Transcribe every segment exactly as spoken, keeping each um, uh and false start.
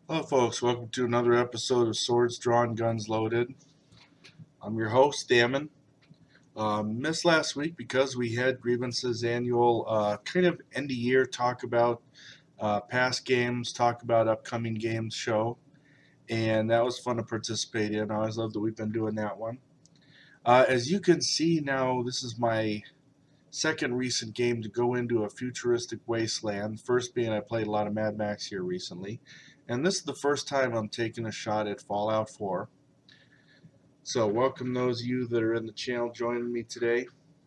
Hello folks, welcome to another episode of Swords Drawn, Guns Loaded. I'm your host, Damon. Um, missed last week because we had Grievance's annual uh, kind of end of year talk about uh, past games, talk about upcoming games show, and that was fun to participate in. I always love that we've been doing that one. Uh, as you can see now, this is my second recent game to go into a futuristic wasteland. First being I played a lot of Mad Max here recently. And this is the first time I'm taking a shot at Fallout four. So welcome those of you that are in the channel joining me today.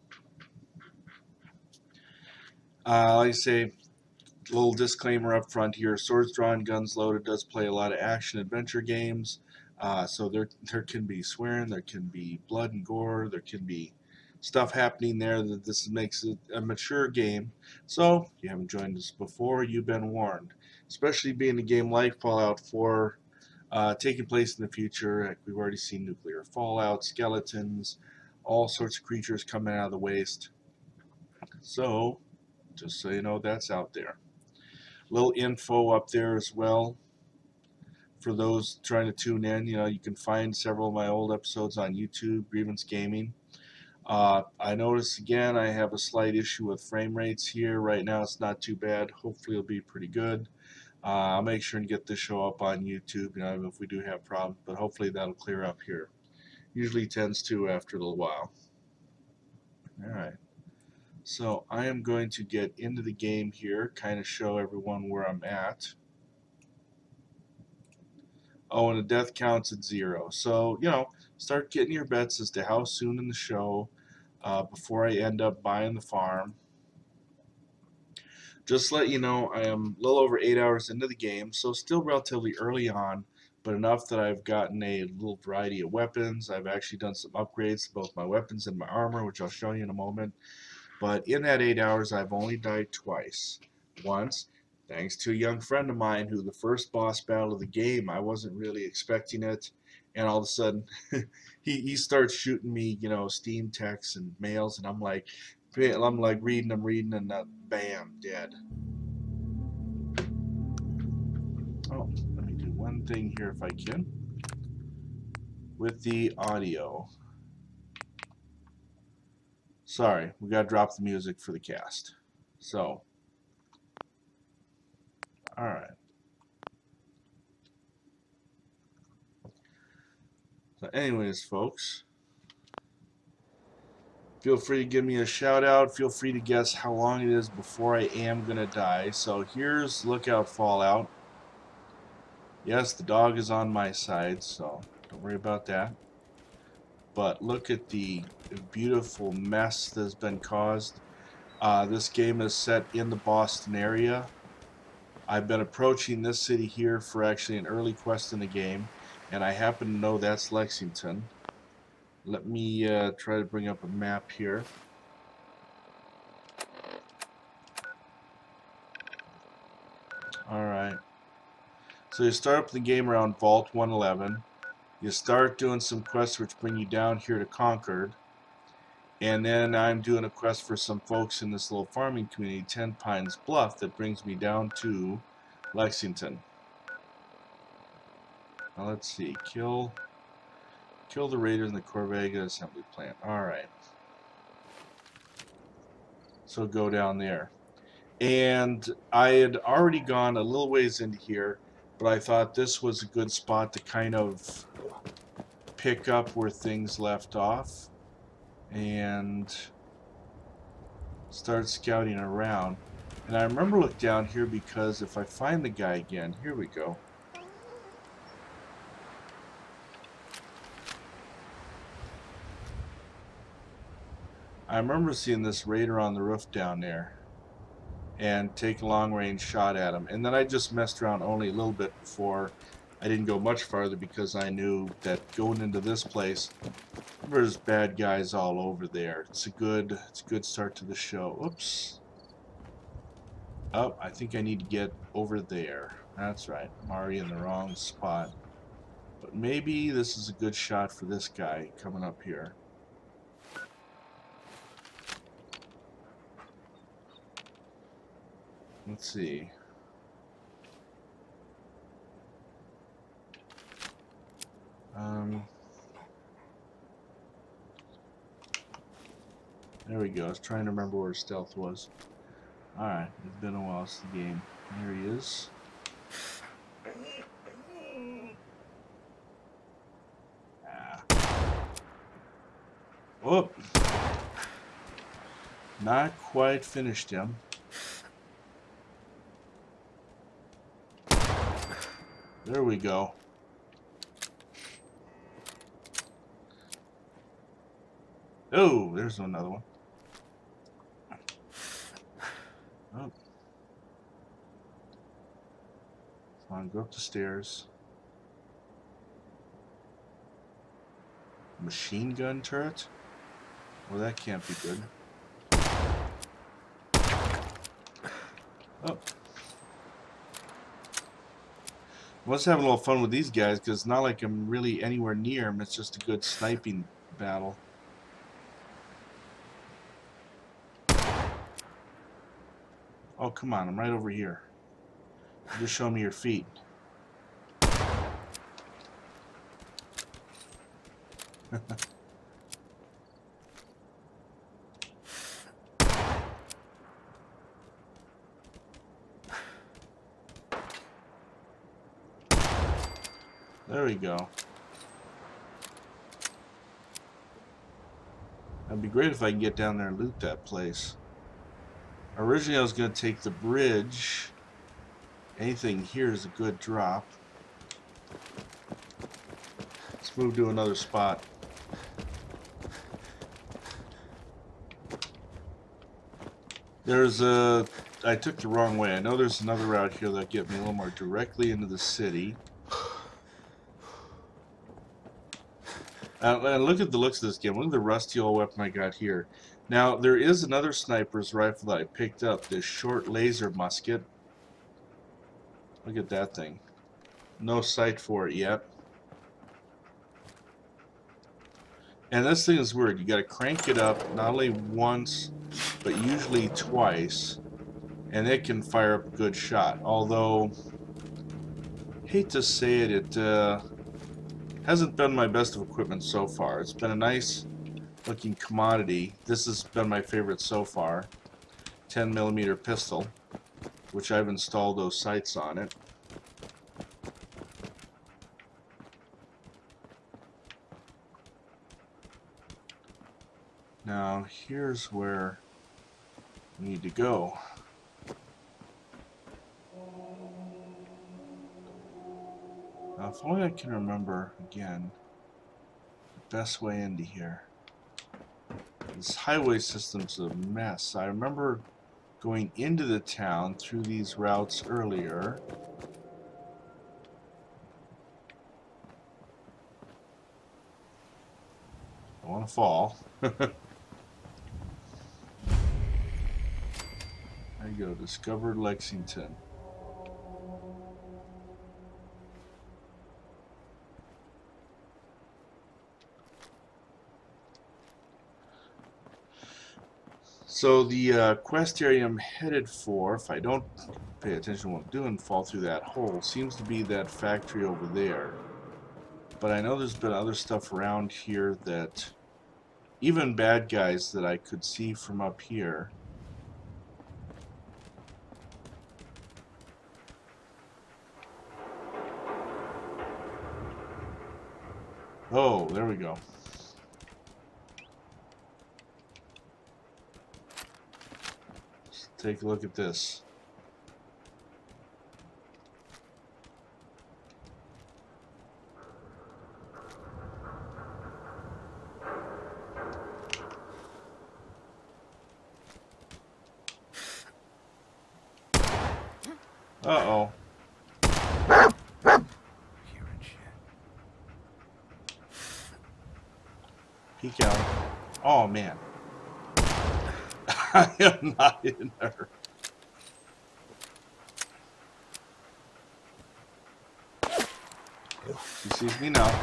Uh, like I say, a little disclaimer up front here. Swords Drawn, Guns Loaded does play a lot of action adventure games. Uh, so there, there can be swearing, there can be blood and gore, there can be stuff happening there that this makes it a mature game. So if you haven't joined us before, you've been warned. Especially being a game like Fallout four, uh, taking place in the future. Like we've already seen nuclear fallout, skeletons, all sorts of creatures coming out of the waste. So just so you know, that's out there. Little info up there as well. For those trying to tune in, you know, you can find several of my old episodes on YouTube, Grievance Gaming. Uh, I notice again I have a slight issue with frame rates here. Right now it's not too bad. Hopefully it'll be pretty good. Uh, I'll make sure and get this show up on YouTube, you know, if we do have problems, but hopefully that'll clear up here. Usually tends to after a little while. Alright, so I am going to get into the game here, kind of show everyone where I'm at. Oh, and the death count's at zero. So, you know, start getting your bets as to how soon in the show uh, before I end up buying the farm. Just to let you know, I am a little over eight hours into the game, so still relatively early on, but enough that I've gotten a little variety of weapons. I've actually done some upgrades to both my weapons and my armor, which I'll show you in a moment. But in that eight hours, I've only died twice. Once, thanks to a young friend of mine who the first boss battle of the game, I wasn't really expecting it, and all of a sudden, he, he starts shooting me, you know, Steam texts and mails, and I'm like, I'm like reading, I'm reading, and uh, bam, dead. Oh, let me do one thing here if I can with the audio. Sorry, we gotta drop the music for the cast. So, alright. So anyways, folks, feel free to give me a shout out. Feel free to guess how long it is before I am gonna die. So here's Lookout Fallout. Yes, the dog is on my side, so don't worry about that. But look at the beautiful mess that has been caused. Uh, this game is set in the Boston area. I've been approaching this city here for actually an early quest in the game, and I happen to know that's Lexington. Let me uh, try to bring up a map here. Alright. So you start up the game around Vault one eleven. You start doing some quests which bring you down here to Concord. And then I'm doing a quest for some folks in this little farming community, Ten Pines Bluff, that brings me down to Lexington. Now let's see. Kill kill the raiders in the Corvega Assembly Plant. Alright. So go down there. And I had already gone a little ways into here, but I thought this was a good spot to kind of pick up where things left off and start scouting around. And I remember look down here because if I find the guy again, here we go. I remember seeing this raider on the roof down there and take a long range shot at him. And then I just messed around only a little bit before I didn't go much farther because I knew that going into this place, there's bad guys all over there. It's a good, it's a good start to the show. Oops. Oh, I think I need to get over there. That's right. I'm already in the wrong spot. But maybe this is a good shot for this guy coming up here. Let's see. Um, there we go. I was trying to remember where stealth was. Alright, it's been a while since the game. There he is. Ah. Oh! Not quite finished him. There we go. Oh, there's another one. Oh. Come on, go up the stairs. Machine gun turret? Well, that can't be good. Oh. Let's have a little fun with these guys, because it's not like I'm really anywhere near them. It's just a good sniping battle. Oh, come on. I'm right over here. Just show me your feet. There we go. That'd be great if I can get down there and loot that place. Originally I was going to take the bridge. Anything here is a good drop. Let's move to another spot. There's a... I took the wrong way. I know there's another route here that'll get me a little more directly into the city. Uh, and look at the looks of this game. Look at the rusty old weapon I got here. Now, there is another sniper's rifle that I picked up. This short laser musket. Look at that thing. No sight for it yet. And this thing is weird. You got to crank it up not only once, but usually twice. And it can fire up a good shot. Although, hate to say it, it... Uh, hasn't been my best of equipment so far. It's been a nice looking commodity. This has been my favorite so far. ten millimeter pistol, which I've installed those sights on it. Now here's where we need to go. Now, if only I can remember, again, the best way into here. This highway system's a mess. I remember going into the town through these routes earlier. I want to fall. There you go, discovered Lexington. So the uh, quest area I'm headed for, if I don't pay attention to what I'm doing, fall through that hole, seems to be that factory over there. But I know there's been other stuff around here that, even bad guys that I could see from up here. Oh, there we go. Take a look at this. Uh-oh. Peek out. Oh, man. I am not in there. She sees me now.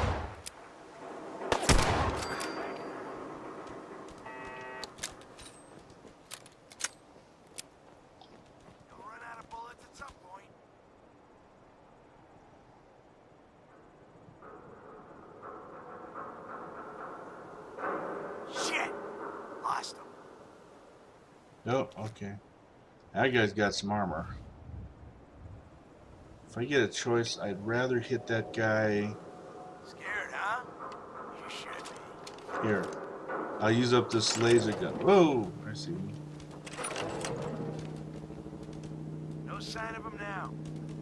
You'll run out of bullets at some point. Oh, okay. That guy's got some armor. If I get a choice, I'd rather hit that guy. Scared, huh? You should be. Here. I'll use up this laser gun. Whoa! I see him. No sign of him now.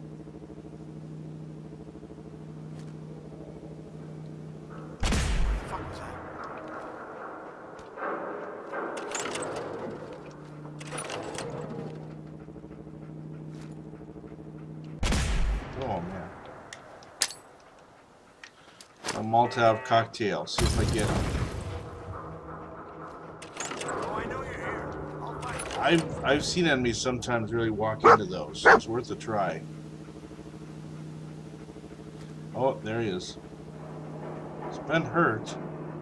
What the fuck was that? Oh man. A Molotov cocktail. See if I get him. Oh, I know you're here. I'll fight you. I've I've seen enemies sometimes really walk into those. So it's worth a try. Oh, there he is. He's been hurt.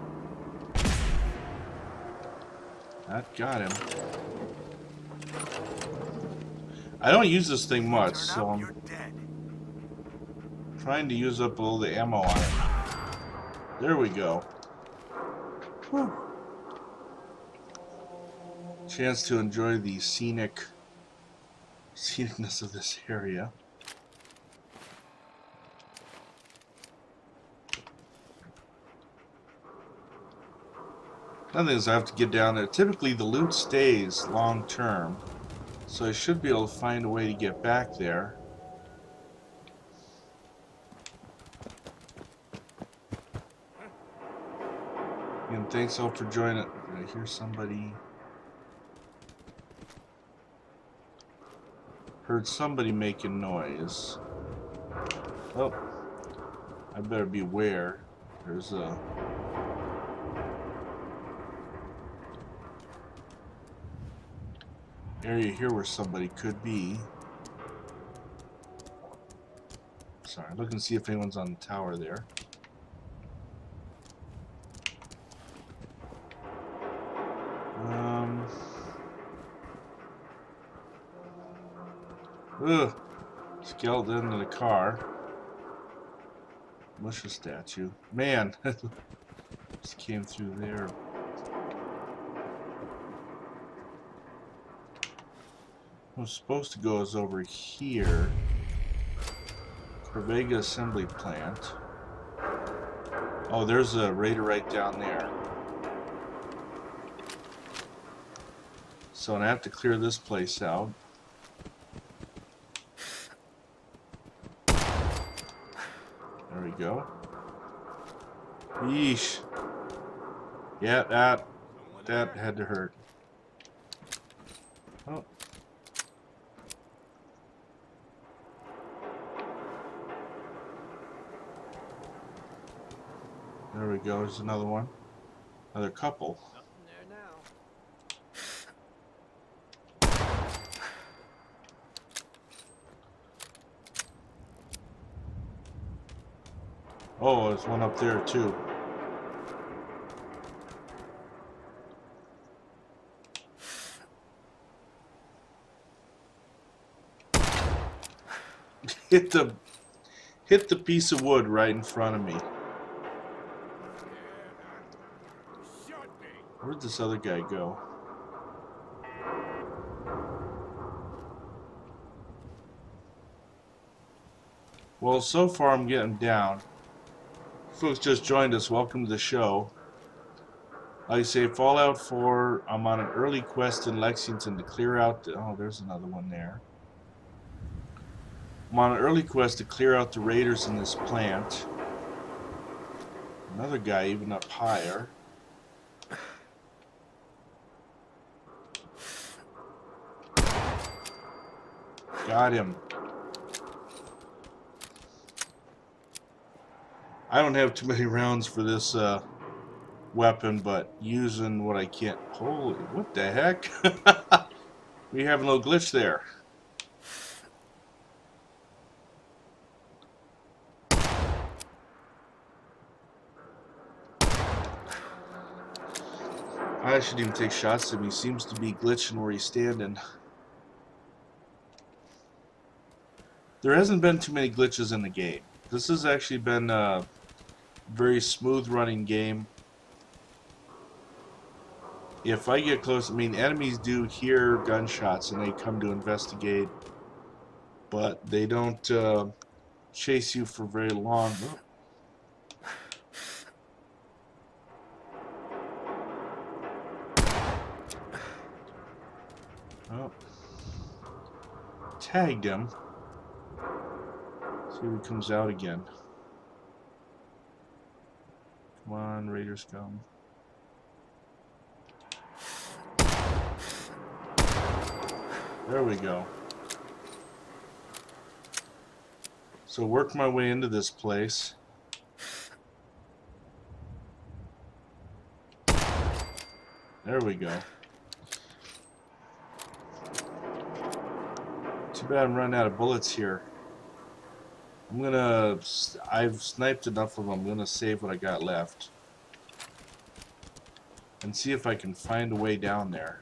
That got him. I don't use this thing much, Turn so up, I'm you're dead. trying to use up all the ammo on it. There we go. Whew. Chance to enjoy the scenic scenicness of this area. Another thing is I have to get down there. Typically the loot stays long term, so I should be able to find a way to get back there. And thanks all for joining. I hear somebody. Heard somebody making noise. Oh, I better beware. There's a area here where somebody could be. Sorry, look and see if anyone's on the tower there. Um. Ugh. Skeleton in the car. Militia statue. Man, just came through there. I was supposed to go is over here. Corvega Assembly Plant. Oh, there's a raider right down there. So I have to clear this place out. There we go. Yeesh. Yeah, that that had to hurt. Oh. There we go. There's another one. Another couple. Nothing there now. Oh, there's one up there too. Hit the hit the piece of wood right in front of me. Where'd this other guy go? Well, so far I'm getting down. Folks just joined us. Welcome to the show. Like I say, Fallout four, I'm on an early quest in Lexington to clear out the... Oh, there's another one there. I'm on an early quest to clear out the raiders in this plant. Another guy even up higher. Got him. I don't have too many rounds for this uh, weapon, but using what I can't... Holy, what the heck? We have a little glitch there. I shouldn't even take shots at him. He seems to be glitching where he's standing. There hasn't been too many glitches in the game. This has actually been a very smooth running game. If I get close, I mean, enemies do hear gunshots and they come to investigate, but they don't uh, chase you for very long. Oh. Tagged him. See if he comes out again. Come on, Raiders, come. There we go. So work my way into this place. There we go. Too bad I'm running out of bullets here. I'm gonna... I've sniped enough of them. I'm gonna save what I got left. And see if I can find a way down there.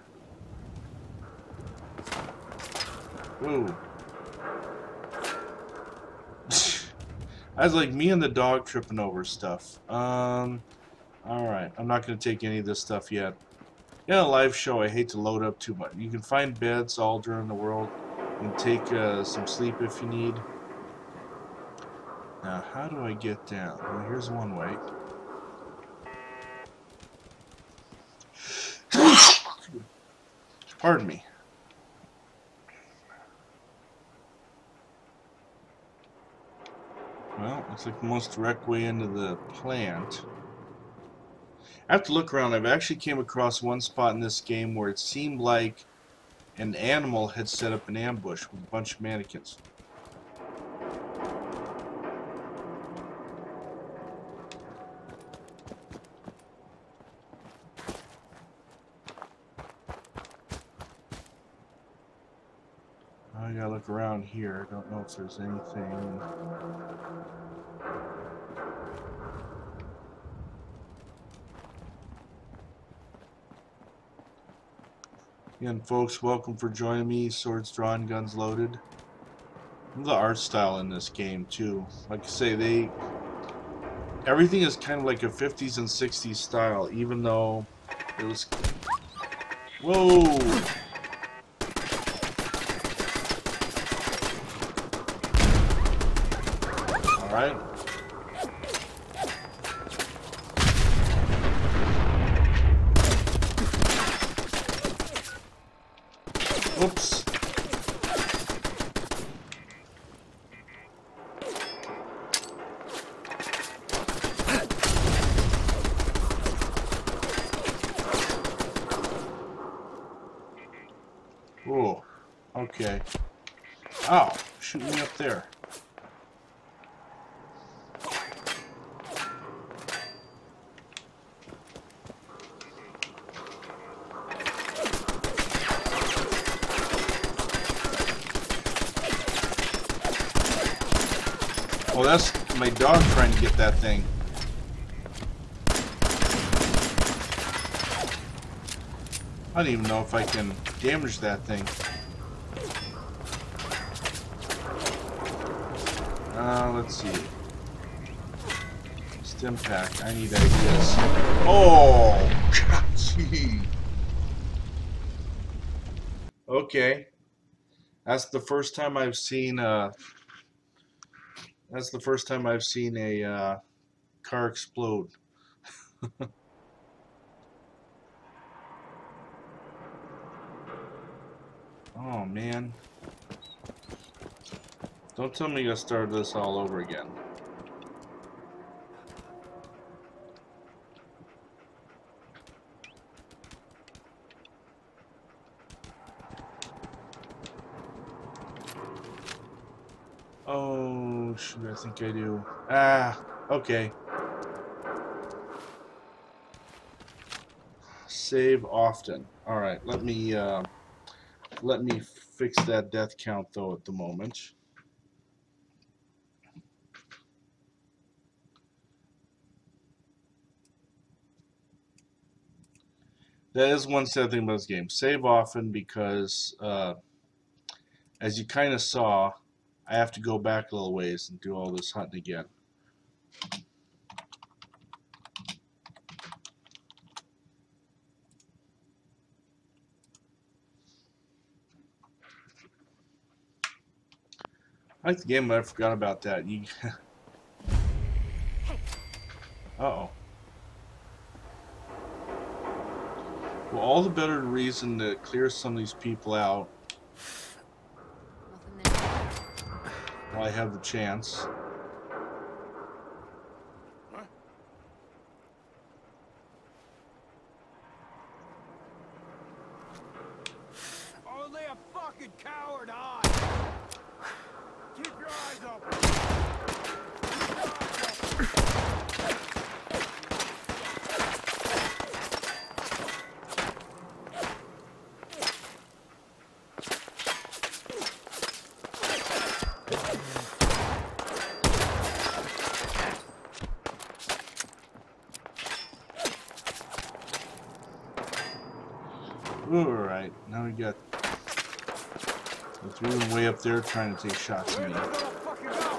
Whoa. That's like me and the dog tripping over stuff. Um, Alright, I'm not going to take any of this stuff yet. Yeah, a live show, I hate to load up too much. You can find beds all during the world. You can take uh, some sleep if you need. Now, how do I get down? Well, here's one way. Pardon me. Well, looks like the most direct way into the plant. I have to look around. I've actually came across one spot in this game where it seemed like an animal had set up an ambush with a bunch of mannequins. I gotta look around here. I don't know if there's anything. Again, folks, welcome for joining me. Swords drawn, guns loaded. The art style in this game too. Like I say, they everything is kind of like a fifties and sixties style, even though it was. Whoa! All right. Oops. Whoa. Okay. Ow. Shoot me up there. Oh, that's my dog trying to get that thing. I don't even know if I can damage that thing. Uh, let's see. Stim pack. I need ideas. Oh, God, gee. Okay. That's the first time I've seen uh That's the first time I've seen a uh, car explode. Oh, man. Don't tell me you gotta start this all over again. Oh, shoot, I think I do. Ah, okay. Save often. Alright, let me, uh, let me fix that death count, though, at the moment. That is one sad thing about this game. Save often because, uh, as you kind of saw, I have to go back a little ways and do all this hunting again. I like the game, but I forgot about that. You. Uh-oh. Well, all the better reason to clear some of these people out Nothing there. while I have the chance. Huh? Only a fucking coward, I. Keep your eyes open. Keep your eyes open. Alright, now we got the three of them way up there trying to take shots at me. Where'd the little fucker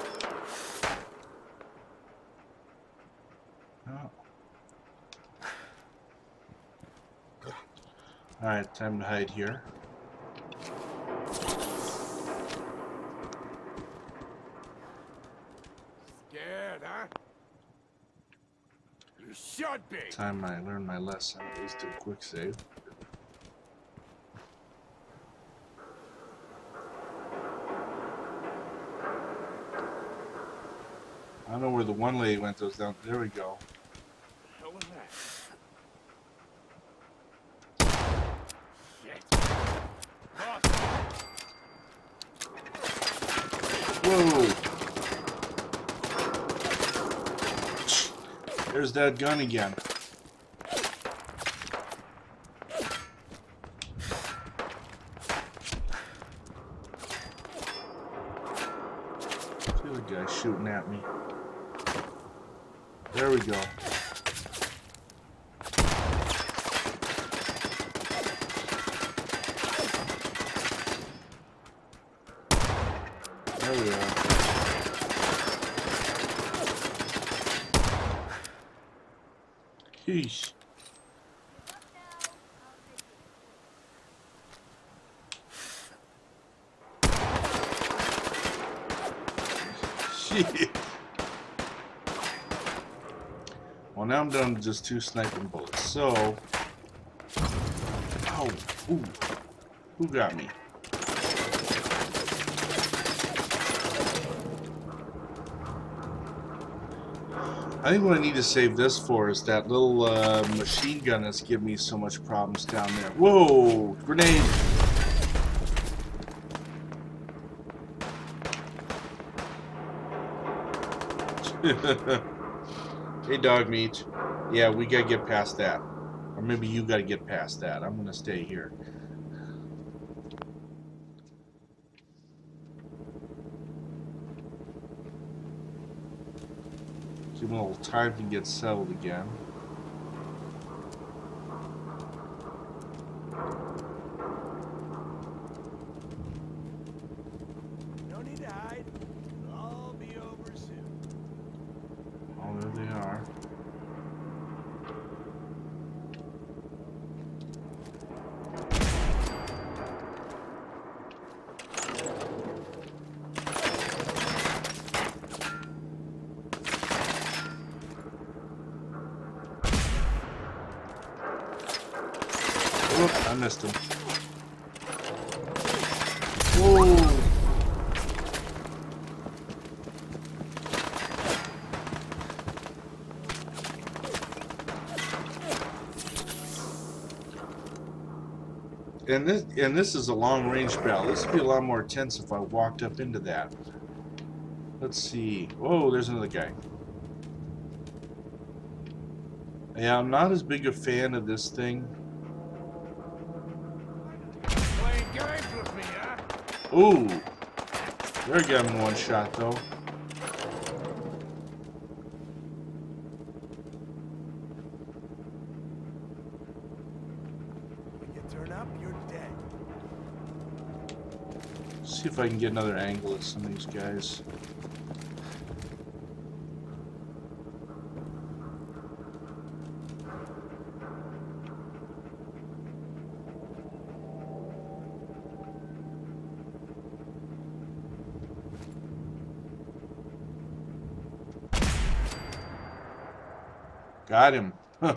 go? Oh. Alright, time to hide here. Scared, huh? You should be. Time I learned my lesson, at least do a quick save. I don't know where the one lady went, those down. There we go. What was that? Shit. Lost. Whoa! There's that gun again. See the guy shooting at me. There we go. There we are. Sheesh. Shit. Well, now I'm down to just two sniping bullets. So, ow, ooh, who got me? I think what I need to save this for is that little uh, machine gun that's giving me so much problems down there. Whoa! Grenade! Hey, dog meat. Yeah, we gotta get past that. Or maybe you gotta get past that. I'm gonna stay here. Give me a little time to get settled again. No need to hide. It'll all be over soon. Oh, there they are. Oop, I missed him. Whoa! And this and this is a long range battle. This would be a lot more tense if I walked up into that. Let's see. Whoa, there's another guy. Yeah, I'm not as big a fan of this thing. Playing games with me, huh? Ooh, there got him one shot though. When you turn up, you're dead. See if I can get another angle at some of these guys. Got him.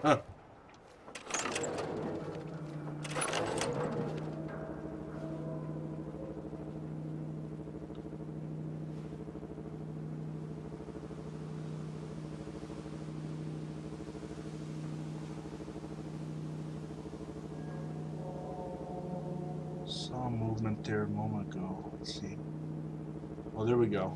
Saw movement there a moment ago. Let's see. Oh, there we go.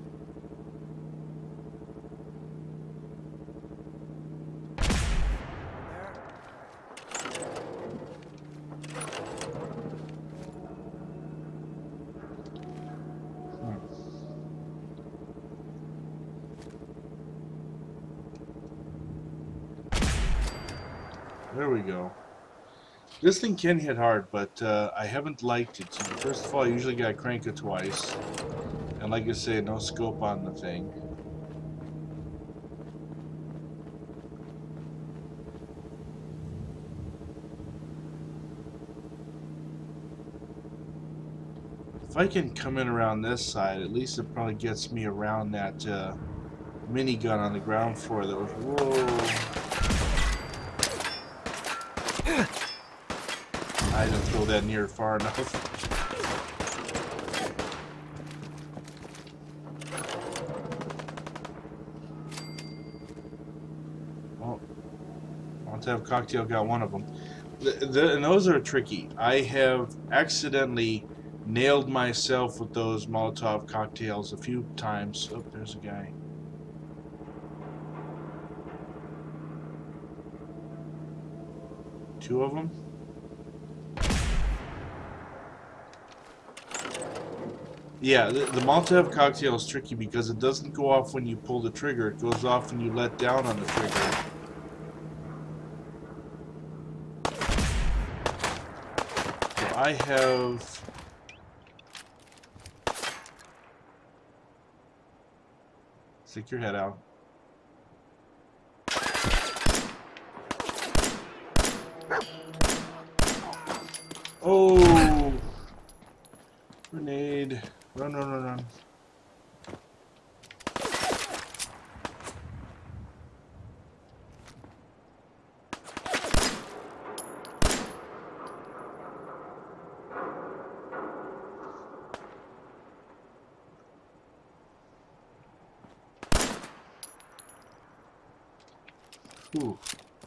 There we go. This thing can hit hard, but uh, I haven't liked it. First of all, I usually gotta crank it twice. And like I said, no scope on the thing. If I can come in around this side, at least it probably gets me around that uh, minigun on the ground floor that was... Whoa! I didn't throw that near far enough. Oh, I want to have cocktail. Got one of them. The, the, and those are tricky. I have accidentally nailed myself with those Molotov cocktails a few times. Oh, there's a guy. Two of them. Yeah, the, the Molotov cocktail is tricky because it doesn't go off when you pull the trigger. It goes off when you let down on the trigger. So I have... Stick your head out. Oh! Grenade. Run, run, run, run. Ooh.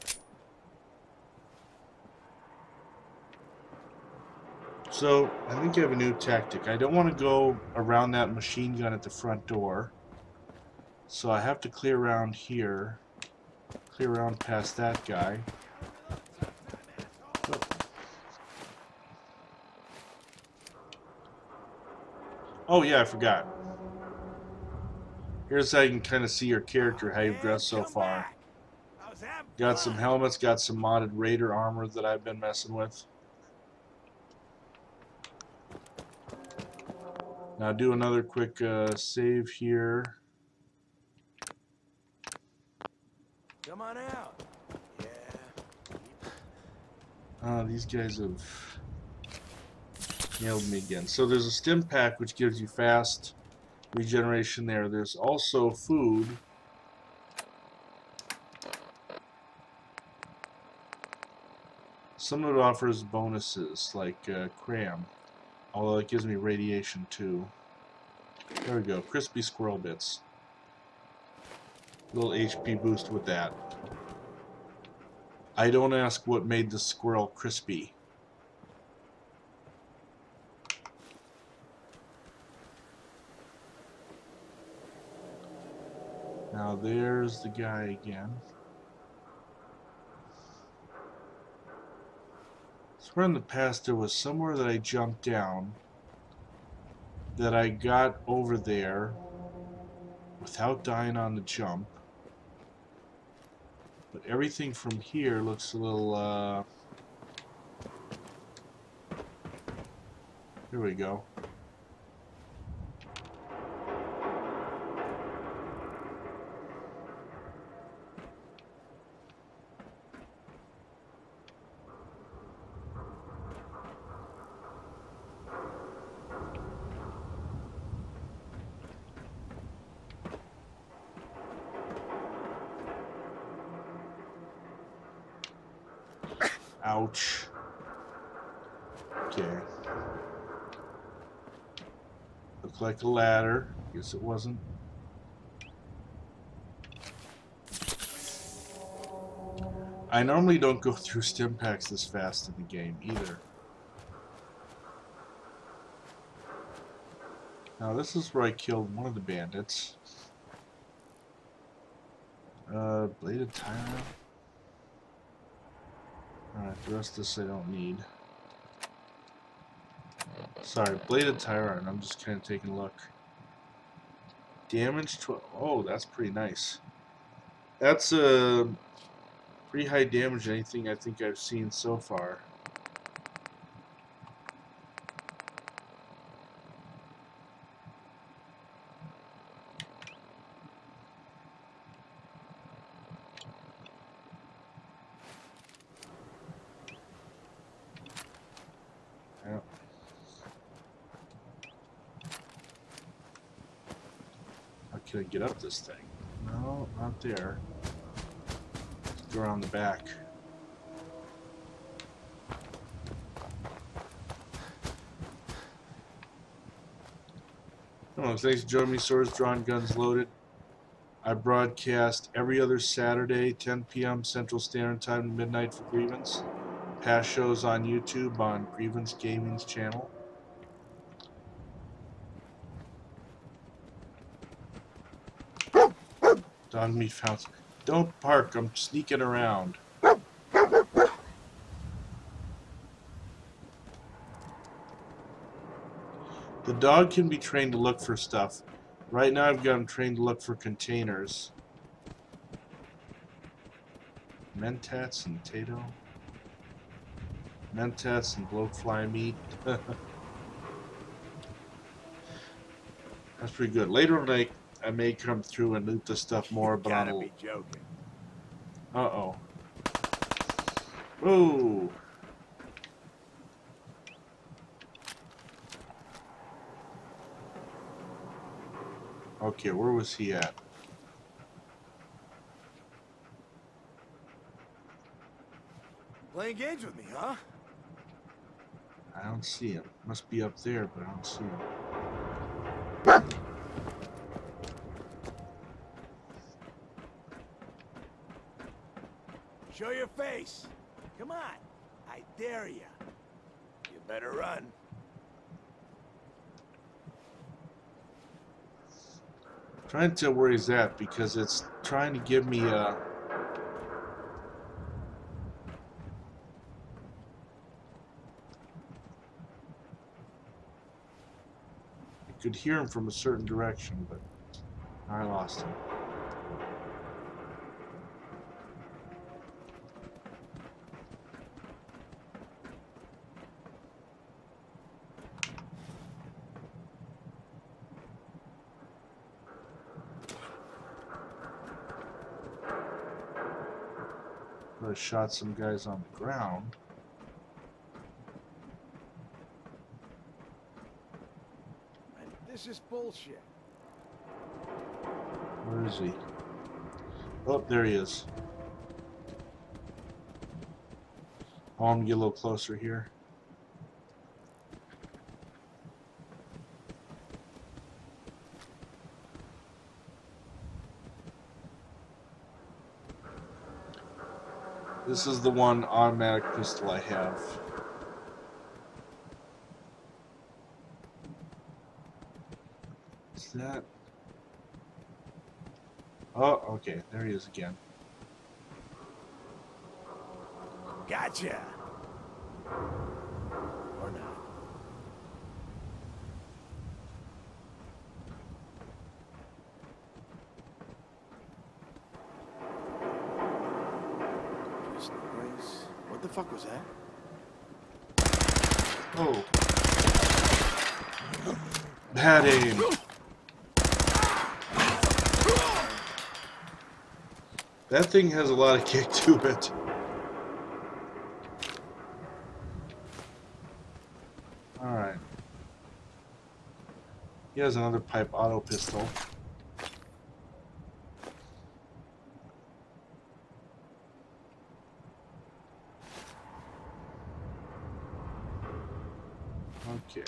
So, I think I have a new tactic. I don't want to go around that machine gun at the front door. So I have to clear around here. Clear around past that guy. Oh. Oh yeah, I forgot. Here's how you can kind of see your character, how you've dressed so far. Got some helmets, got some modded Raider armor that I've been messing with. Now do another quick uh, save here. Come on out. Yeah. Uh, these guys have nailed me again. So there's a stim pack which gives you fast regeneration there. There's also food. Some of it offers bonuses like uh, cram. Although it gives me radiation too. There we go. Crispy squirrel bits. Little H P boost with that. I don't ask what made the squirrel crispy. Now there's the guy again. I swear in the past there was somewhere that I jumped down that I got over there without dying on the jump. But everything from here looks a little, uh... here we go. Ouch. Okay. Looked like a ladder. Guess it wasn't. I normally don't go through stim packs this fast in the game either. Now this is where I killed one of the bandits. Uh, bladed tire. Alright, the rest of this I don't need. Sorry, bladed tire iron. I'm just kind of taking a look. Damage twelve. Oh, that's pretty nice. That's a uh, pretty high damage. Anything I think I've seen so far. Yep. How can I get up this thing? No, not there. Let's go around the back. Oh, thanks for joining me. Swords Drawn, Guns Loaded. I broadcast every other Saturday, ten P M Central Standard Time to midnight for Grievance. Past shows on YouTube on Grievance Gaming's channel. Dog meat fountain. Don't bark, I'm sneaking around. The dog can be trained to look for stuff. Right now I've got him trained to look for containers. Mentats and Tato. Mentats and blowfly meat. That's pretty good. Later tonight I may come through and loot this stuff more, but Gotta I'll... be joking. Uh-oh. Whoa! Okay, where was he at? Playing games with me, huh? I don't see him. Must be up there, but I don't see him. Show your face. Come on. I dare you. You better run. Trying to tell where he's at because it's trying to give me a... I could hear him from a certain direction, but I lost him. I shot some guys on the ground. And this is bullshit. Where is he? Oh, there he is. Oh, I'm gonna get a little closer here. This is the one automatic pistol I have. Is that... Oh, okay. There he is again. Gotcha. Or not. This place. What the fuck was that? Oh. Bad aim. That thing has a lot of kick to it. Alright. He has another pipe auto pistol. Okay.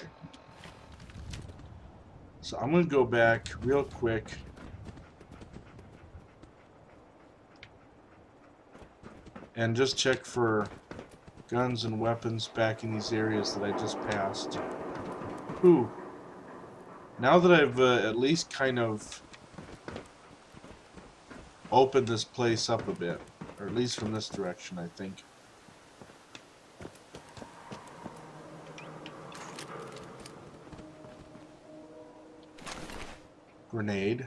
So I'm going to go back real quick. And just check for guns and weapons back in these areas that I just passed. Whew. Now that I've uh, at least kind of opened this place up a bit, or at least from this direction, I think. Grenade.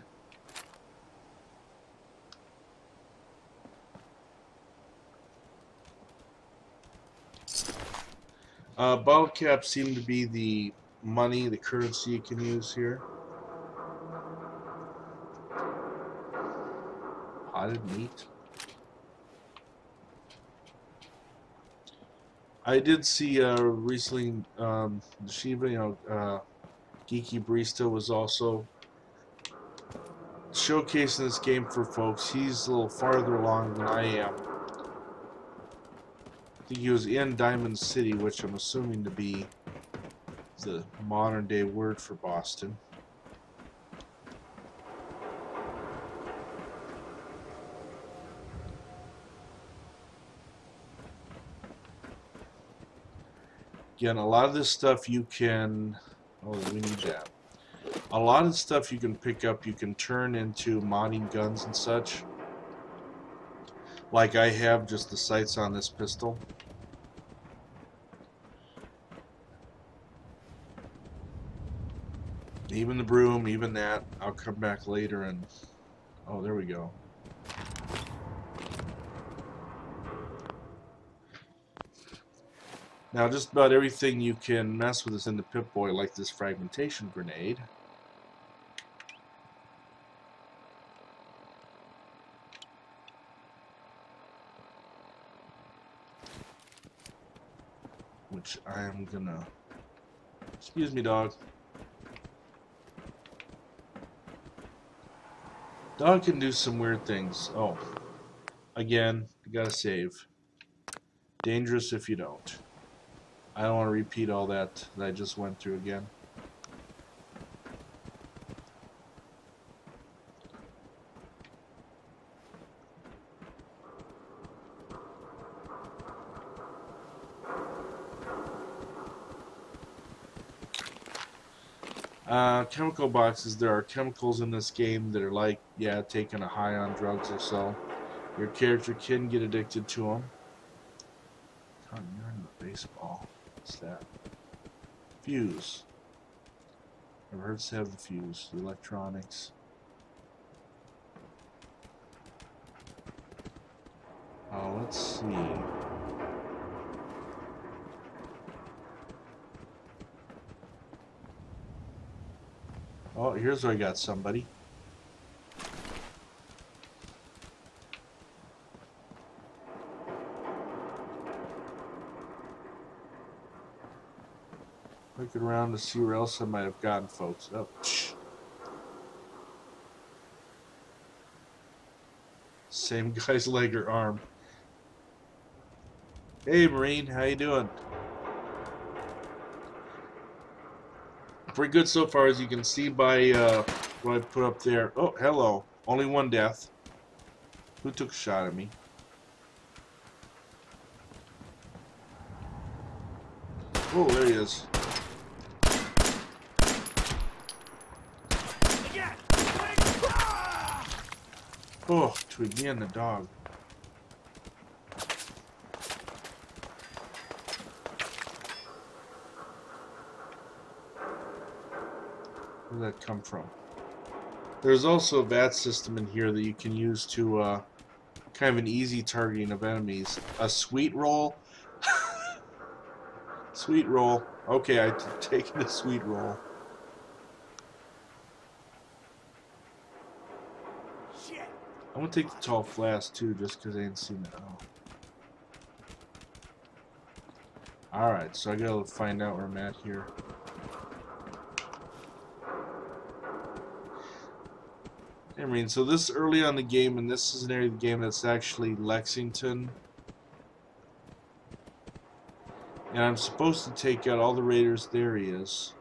Uh, bottle caps seem to be the money, the currency you can use here. Potted meat. I did see uh, recently um, the Shiva, you know, uh, Geeky Barista was also showcasing this game for folks. He's a little farther along than I am. I think he was in Diamond City, which I'm assuming to be the modern day word for Boston. Again, a lot of this stuff you can, oh, we need that. A lot of stuff you can pick up, you can turn into modding guns and such. Like I have just the sights on this pistol. Even the broom, even that. I'll come back later and, oh, there we go. Now, just about everything you can mess with is in the Pip Boy, like this fragmentation grenade. Which I am gonna... Excuse me, dog. Dog can do some weird things. Oh. Again, you gotta save. Dangerous if you don't. I don't want to repeat all that that I just went through again. Uh, chemical boxes. There are chemicals in this game that are like, yeah, taking a high on drugs or so. Your character can get addicted to them. God, you're in the baseball. What's that? Fuse. Never hurts to have the fuse. The electronics. Oh, let's see. Oh, here's where I got somebody. Looking around to see where else I might have gotten, folks. Oh, psh. Same guy's leg or arm. Hey, Marine, how you doing? Pretty good so far, as you can see by uh, what I put up there. Oh, hello. Only one death. Who took a shot at me? Oh, there he is. Oh, twig me and the dog. Where did that come from? There's also a V A T system in here that you can use to uh, kind of an easy targeting of enemies. A sweet roll. Sweet roll. Okay, I t taken a sweet roll. Shit. I'm gonna take the tall flask too, just because I ain't seen it. Oh. Alright, so I gotta find out where I'm at here. I mean, so this is early on the game, and this is an area of the game that's actually Lexington. And I'm supposed to take out all the raiders. There he is.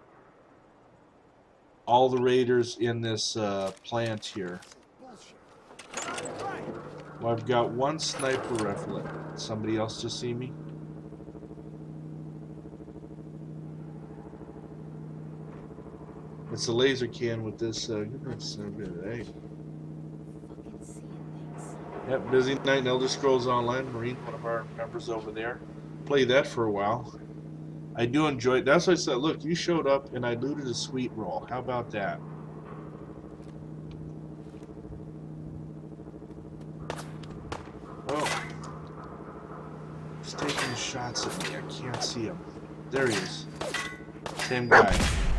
All the raiders in this uh, plant here. Well, I've got one sniper rifle. Somebody else just see me? It's a laser can with this. Uh, goodness, hey. Yep, busy night in Elder Scrolls Online. Marine, one of our members over there. Played that for a while. I do enjoy it. That's what I said. Look, you showed up and I looted a sweet roll. How about that? Oh. He's taking shots at me. I can't see him. There he is. Same guy.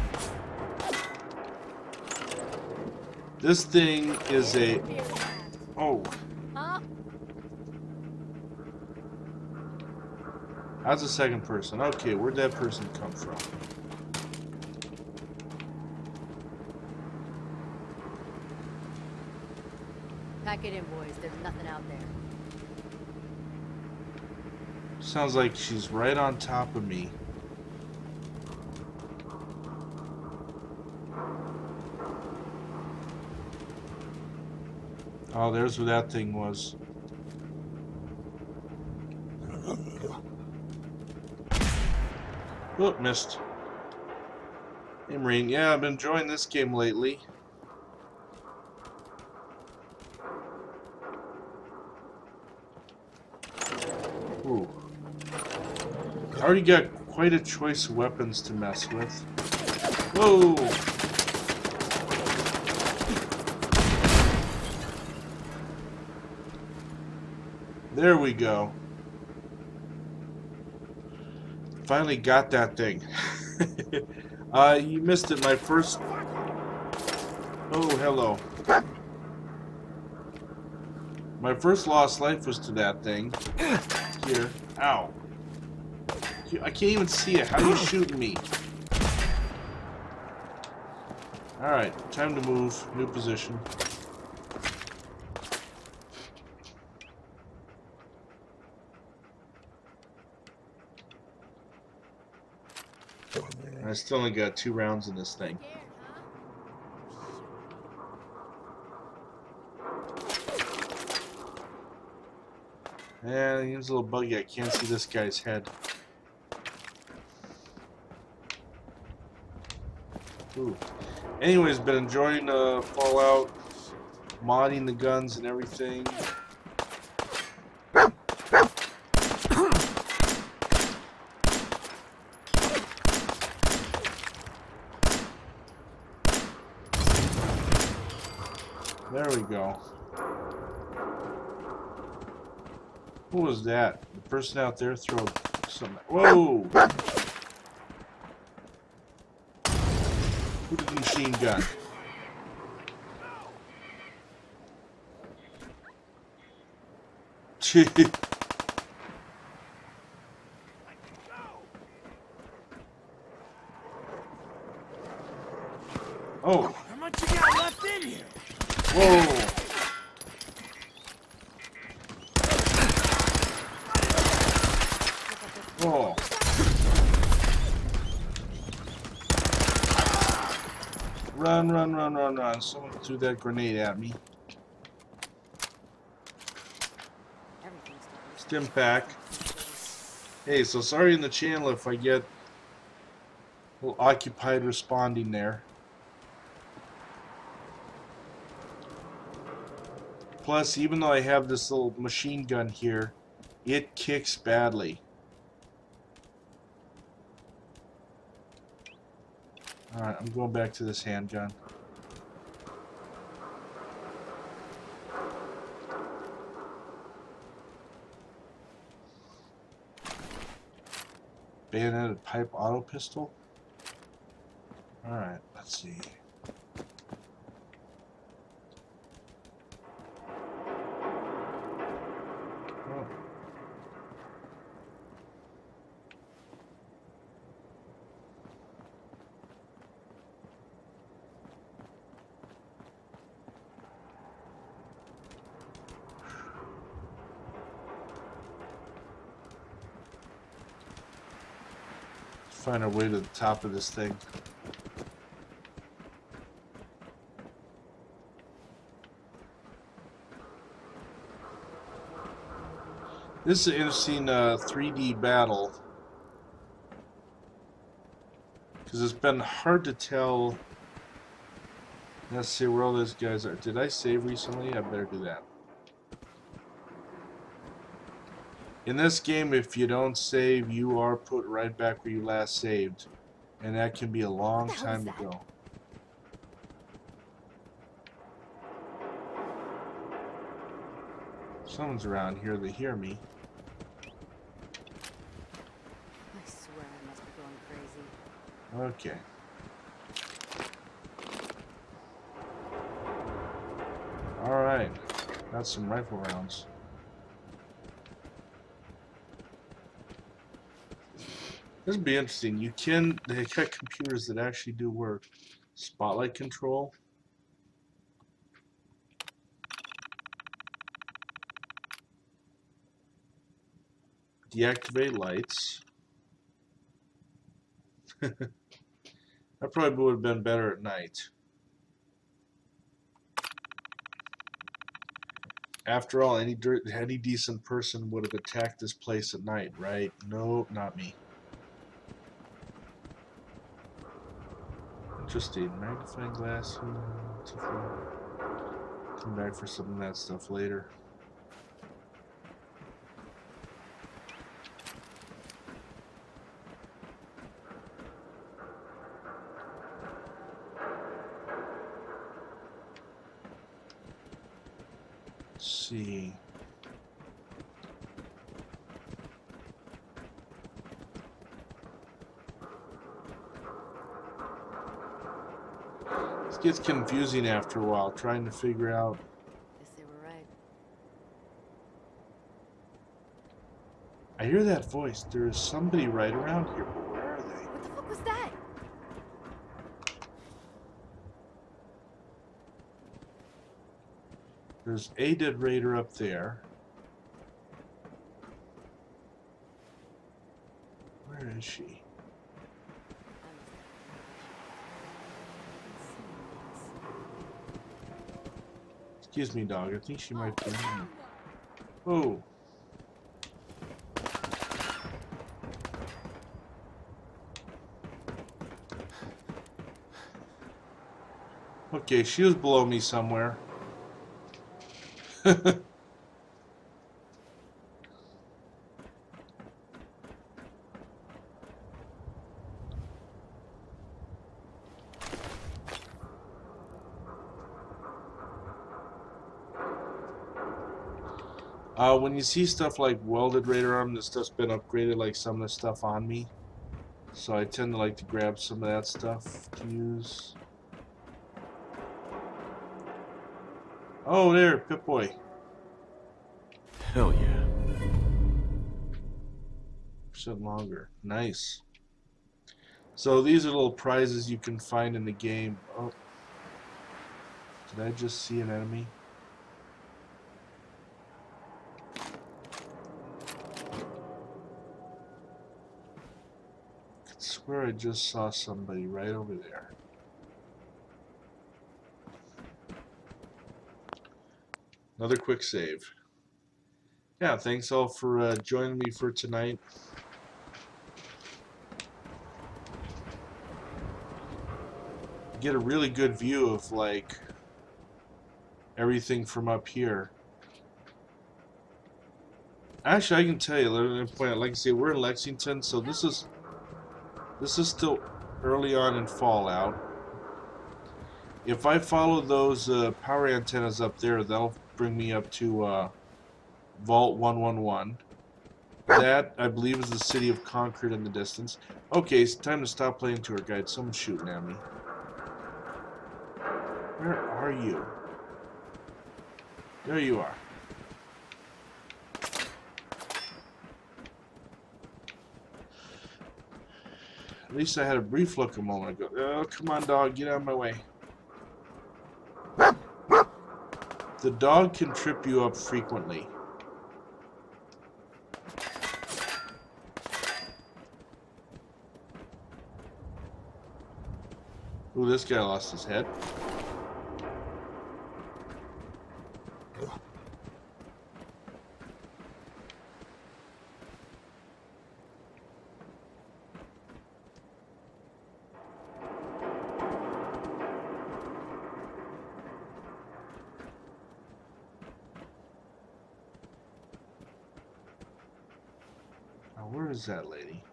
This thing is a... Oh. How's the second person? Okay, where'd that person come from? Pack it in, boys. There's nothing out there. Sounds like she's right on top of me. Oh, there's where that thing was. Oh, missed. Hey, Marine. Yeah, I've been enjoying this game lately. Ooh. I already got quite a choice of weapons to mess with. Whoa! There we go. Finally got that thing. uh, you missed it. My first... Oh, hello. My first lost life was to that thing. Here. Ow. I can't even see it. How are you shooting me? Alright, time to move. New position. I still only got two rounds in this thing. Yeah, he's a little buggy. I can't see this guy's head. Ooh. Anyways, been enjoying uh, Fallout, modding the guns and everything. There we go. Who was that? The person out there throw some. Whoa! Who did the machine gun? Oh! How much you got left in here? Whoa! Oh. Run, run, run, run, run. Someone threw that grenade at me. Stim pack. Hey, so sorry in the channel if I get a little occupied responding there. Plus, even though I have this little machine gun here, it kicks badly. Alright, I'm going back to this handgun. Bayoneted pipe auto pistol? Alright, let's see. Oh. Find our way to the top of this thing. This is an interesting uh, three D battle. Because it's been hard to tell. Let's see where all those guys are. Did I save recently? I better do that. In this game, if you don't save, you are put right back where you last saved. And that can be a long time to go. Someone's around here. They hear me. I swear I must be going crazy. Okay. Alright. Got some rifle rounds. This would be interesting. You can, they got computers that actually do work. Spotlight control. Deactivate lights. That probably would have been better at night. After all, any, any decent person would have attacked this place at night, right? Nope, not me. Interesting. Magnifying glass. Come back for some of that stuff later. Let's see. It gets confusing after a while, trying to figure out. Guess they were right. I hear that voice. There is somebody right around here, but where are they? What the fuck was that? There's a dead raider up there. Where is she? Excuse me, dog. I think she might be. Oh. Okay, she was below me somewhere. Uh, when you see stuff like welded radar arm, this stuff's been upgraded like some of the stuff on me. So I tend to like to grab some of that stuff to use. Oh, there, Pip Boy. Hell yeah. Percent longer. Nice. So these are little prizes you can find in the game. Oh. Did I just see an enemy? I swear I just saw somebody right over there. Another quick save. Yeah, thanks all for uh, joining me for tonight. Get a really good view of like everything from up here. Actually, I can tell you, like I say, we're in Lexington, so this is this is still early on in Fallout. If I follow those uh, power antennas up there, they'll bring me up to uh, Vault one one one. That, I believe, is the city of Concord in the distance. Okay, it's time to stop playing tour guide. Someone's shooting at me. Where are you? There you are. At least I had a brief look a moment ago. Oh, come on, dog. Get out of my way. The dog can trip you up frequently. Ooh, this guy lost his head. Now, where is that lady?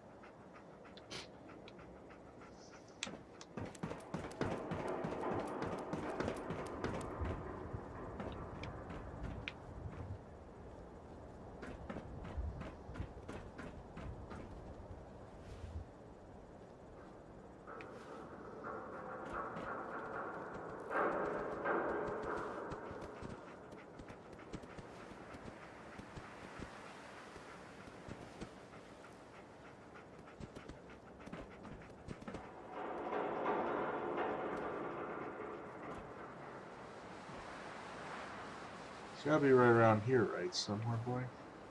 It's gotta be right around here, right? Somewhere, boy.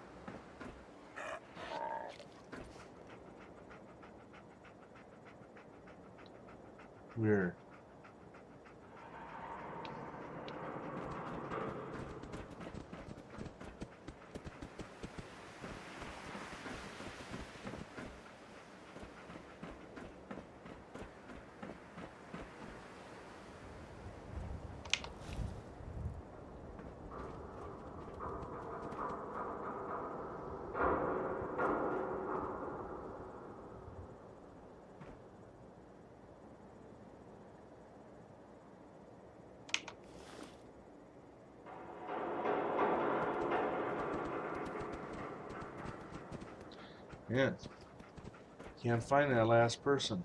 Where? Yeah. Can't find that last person.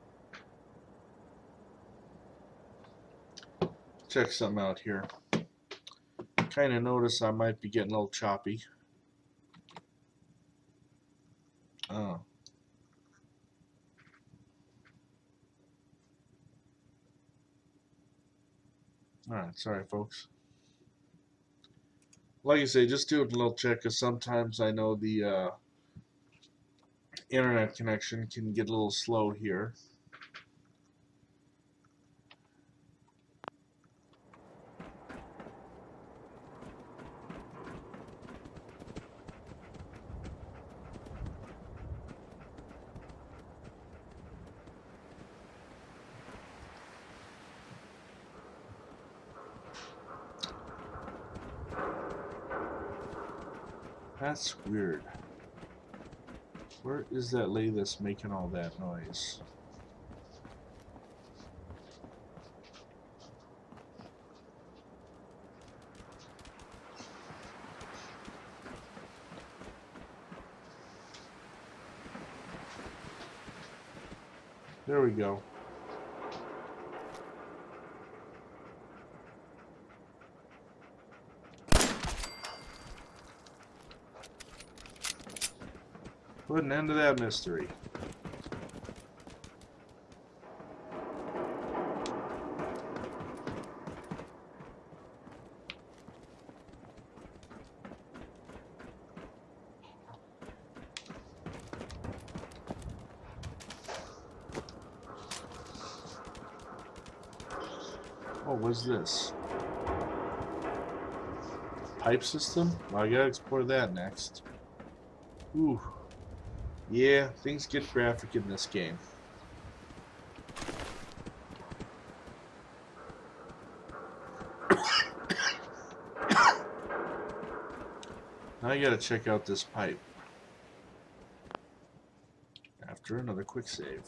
Check something out here. Kind of notice I might be getting a little choppy. Oh. Alright, sorry folks. Like I say, just do a little check, because sometimes I know the uh, internet connection can get a little slow here. That's weird. Where is that lady that's making all that noise? There we go. Put an end to that mystery. Oh, what's this? Pipe system? Well, I gotta explore that next. Ooh. Yeah, things get graphic in this game. Now I gotta check out this pipe. After another quick save.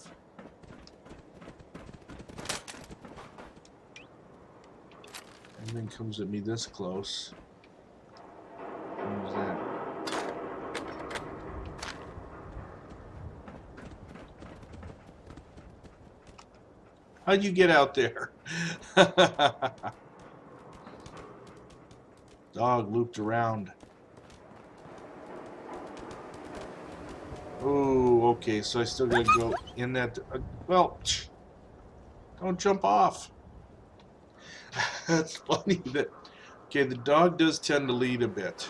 And then comes at me this close. What was that? How'd you get out there? Dog looped around. Oh, okay, so I still gotta go in that. Uh, well, don't jump off. That's funny that. Okay, the dog does tend to lead a bit.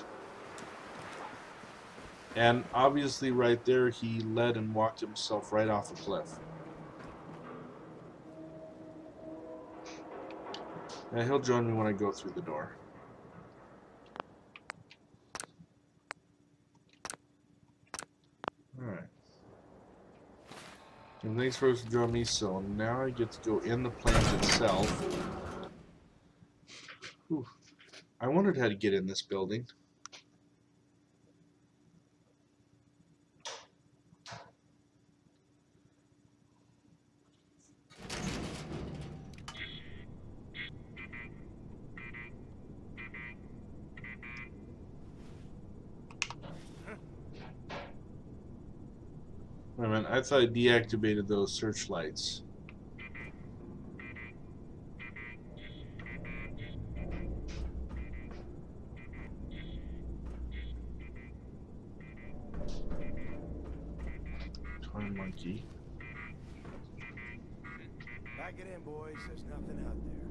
And obviously, right there, he led and walked himself right off a cliff. Yeah, he'll join me when I go through the door. Alright. And thanks for joining me, so now I get to go in the plant itself. Whew. I wondered how to get in this building. Wait a minute, I thought I deactivated those searchlights. Toy monkey. Pack it in, boys. There's nothing out there.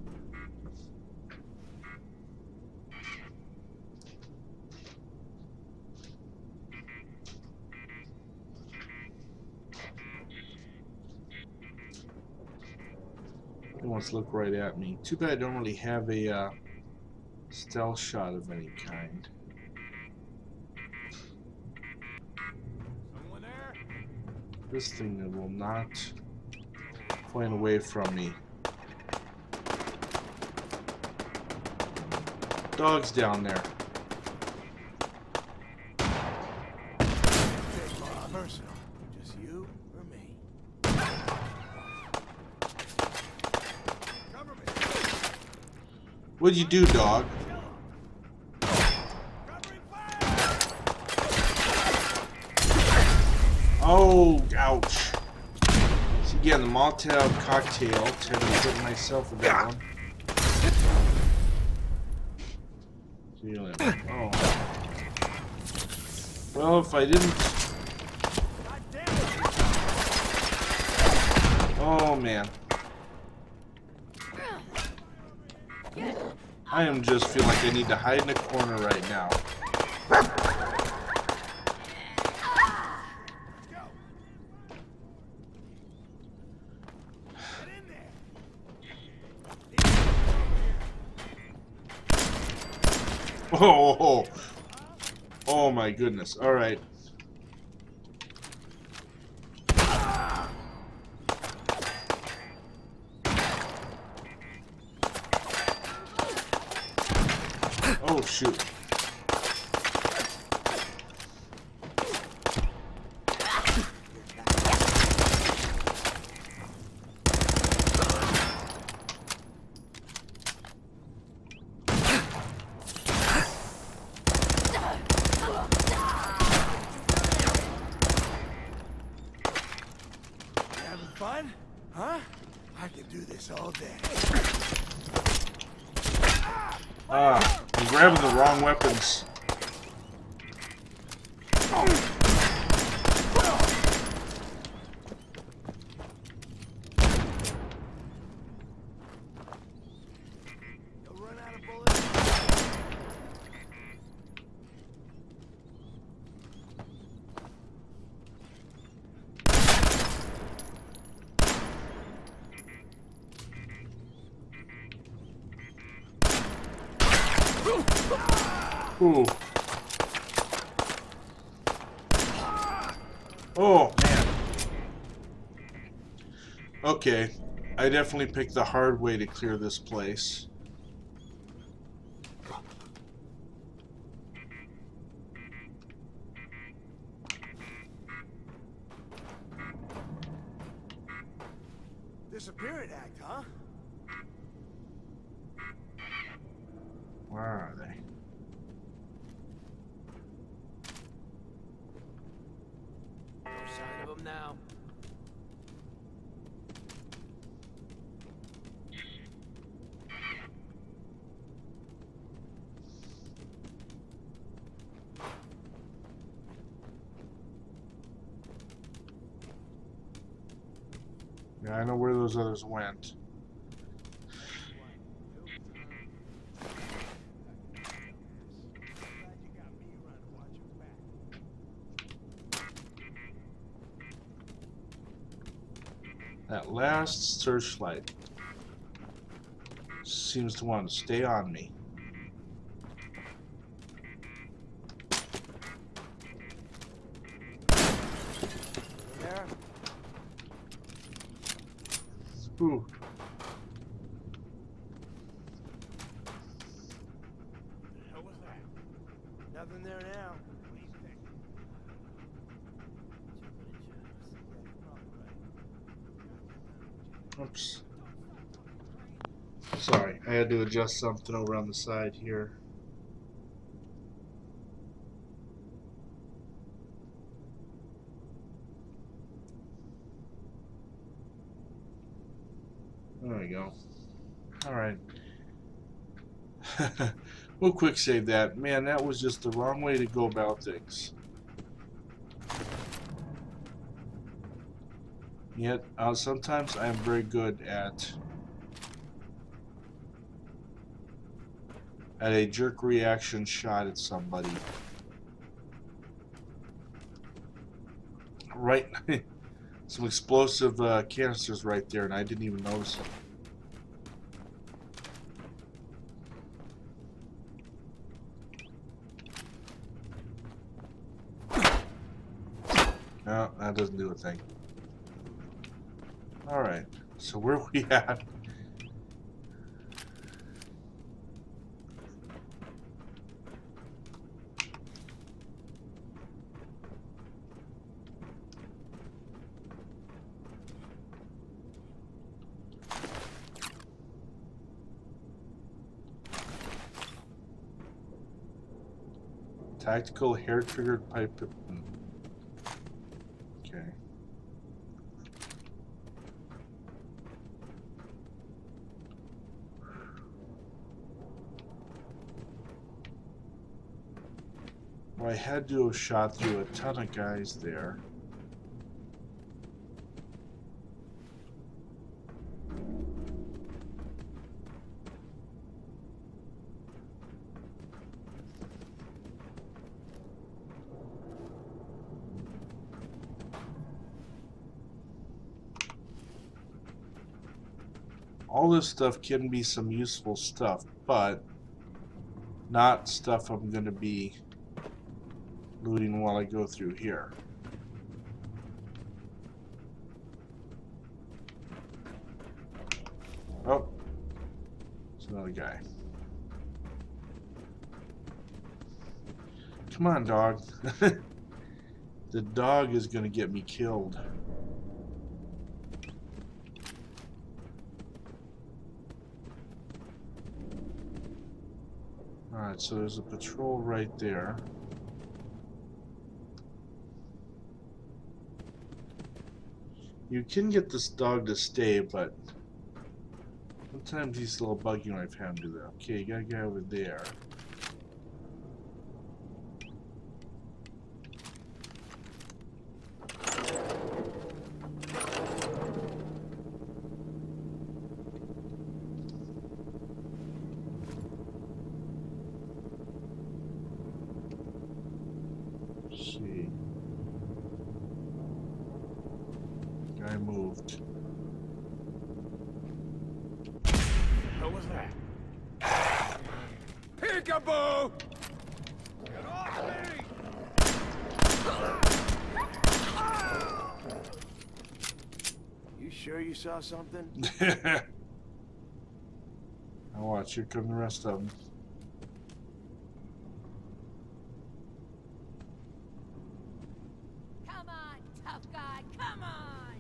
He wants to look right at me. Too bad I don't really have a uh, stealth shot of any kind. Someone there? This thing that will not point away from me. Dog's down there. Personal. Just you or me. Cover me. What'd you do, dog? Covering fire. Oh, ouch. So again, the Molotov cocktail. Tend to put myself with that one. Feeling. Oh. Well, if I didn't. God damn it. Oh man. I am just feel like I need to hide in a corner right now. Let's go. Get in there. Oh, oh, oh. Oh my goodness. All right. Oh shoot. Having fun? Huh? I can do this all day. Ah, I'm grabbing the wrong weapons. You'll run out of bullets. Ooh. Oh man. Okay, I definitely picked the hard way to clear this place. Disappearing act, huh? Where are they? No sign of them now. Yeah, I know where those others went. That last searchlight seems to want to stay on me. There? Ooh. The hell was that? Nothing there now. Oops. Sorry, I had to adjust something over on the side here. There we go. Alright. We'll quick save that. Man, that was just the wrong way to go about things. Yet, uh, sometimes I am very good at at a jerk reaction shot at somebody. Right, some explosive uh, canisters right there, and I didn't even notice them. No, that doesn't do a thing. Alright, so where are we at? Tactical hair-triggered pipe. Okay. Well, I had to have shot through a ton of guys there. All this stuff can be some useful stuff, but not stuff I'm going to be looting while I go through here. Oh, it's another guy. Come on, dog. The dog is going to get me killed. Alright, so there's a patrol right there. You can get this dog to stay, but sometimes he's a little buggy when I've had him do that. Okay, you got a guy over there. See. Guy moved. What was that? Peekaboo! Get off me! You sure you saw something? Now watch, here come the rest of them. Come on, tough guy, come on!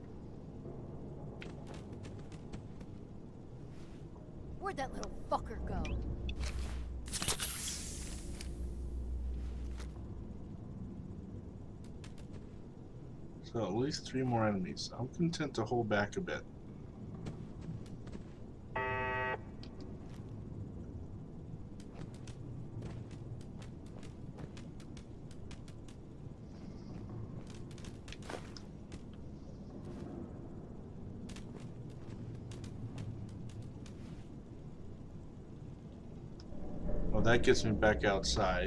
Where'd that little fucker go? So at least three more enemies. I'm content to hold back a bit. Well, that gets me back outside.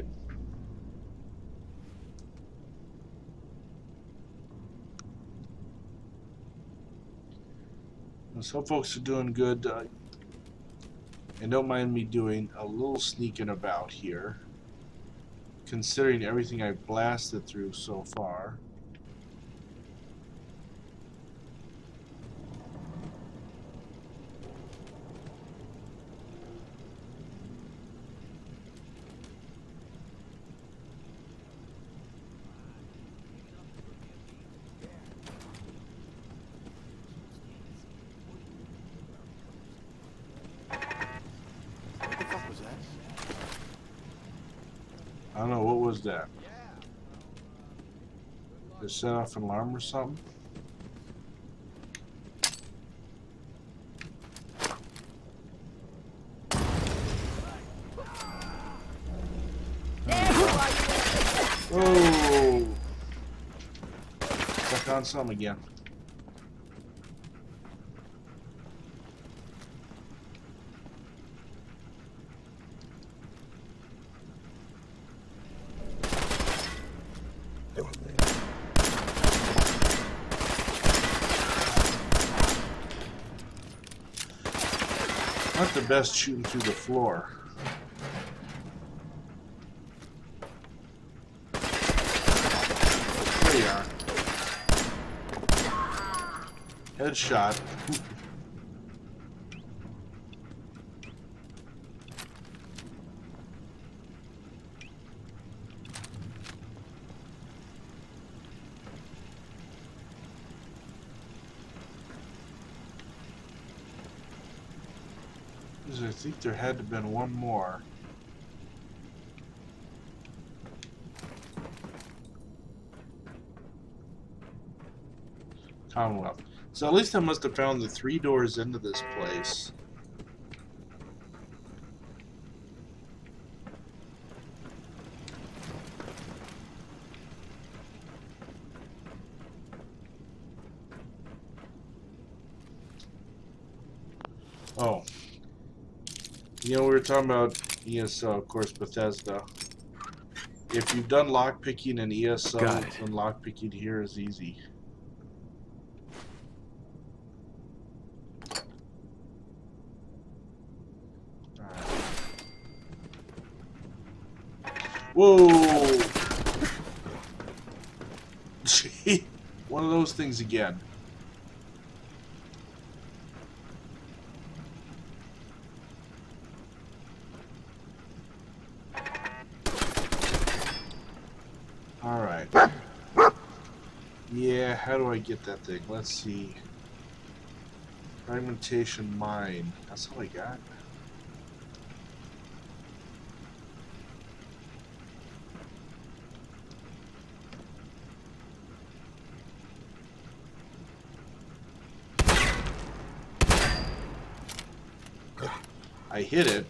So folks are doing good. Uh, And don't mind me doing a little sneaking about here, considering everything I've blasted through so far. What the fuck was that? I don't know, what was that? Did it set off an alarm or something? Oh! Stuck on some again. Not the best shooting through the floor. There you are. Headshot. I think there had to have been one more. Commonwealth. So at least I must have found the three doors into this place. Oh. You know, we were talking about E S O, of course, Bethesda. If you've done lockpicking in E S O, then lockpicking here is easy. Alright. Whoa! Gee, one of those things again. Alright. Yeah, how do I get that thing? Let's see. Fragmentation mine. That's all I got. I hit it.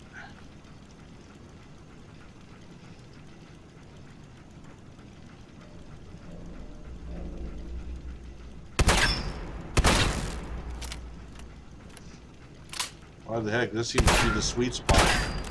Why the heck? This seems to be the sweet spot.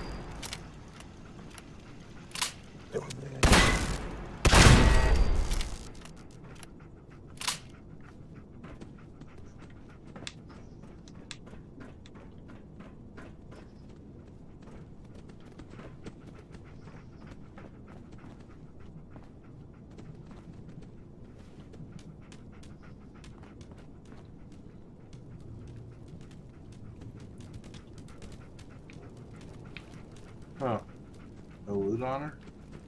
Huh. No loot on her?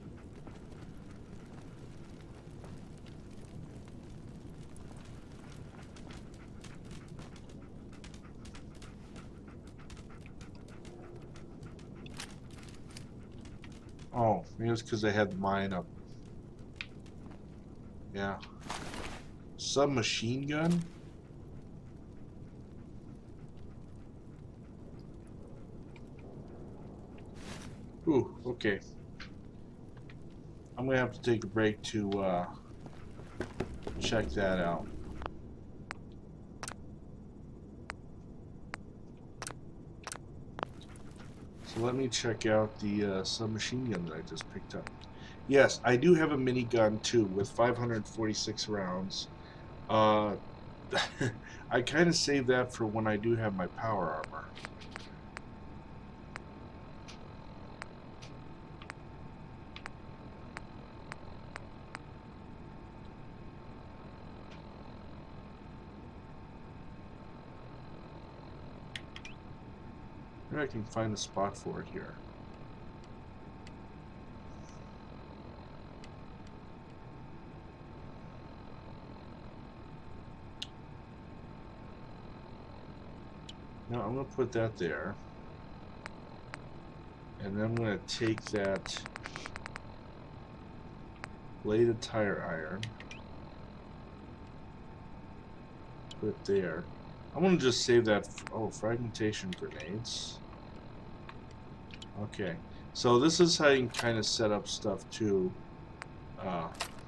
Oh, maybe it's because they had mine up. Yeah. Submachine gun? Ooh, okay. I'm gonna have to take a break to uh, check that out. So let me check out the uh, submachine gun that I just picked up. Yes, I do have a minigun too with five hundred forty-six rounds. Uh, I kind of save that for when I do have my power armor. Maybe I can find a spot for it here. No, I'm going to put that there. And then I'm going to take that bladed tire iron, put it there. I'm going to just save that. Oh, fragmentation grenades. Okay. So this is how you can kind of set up stuff too. Uh,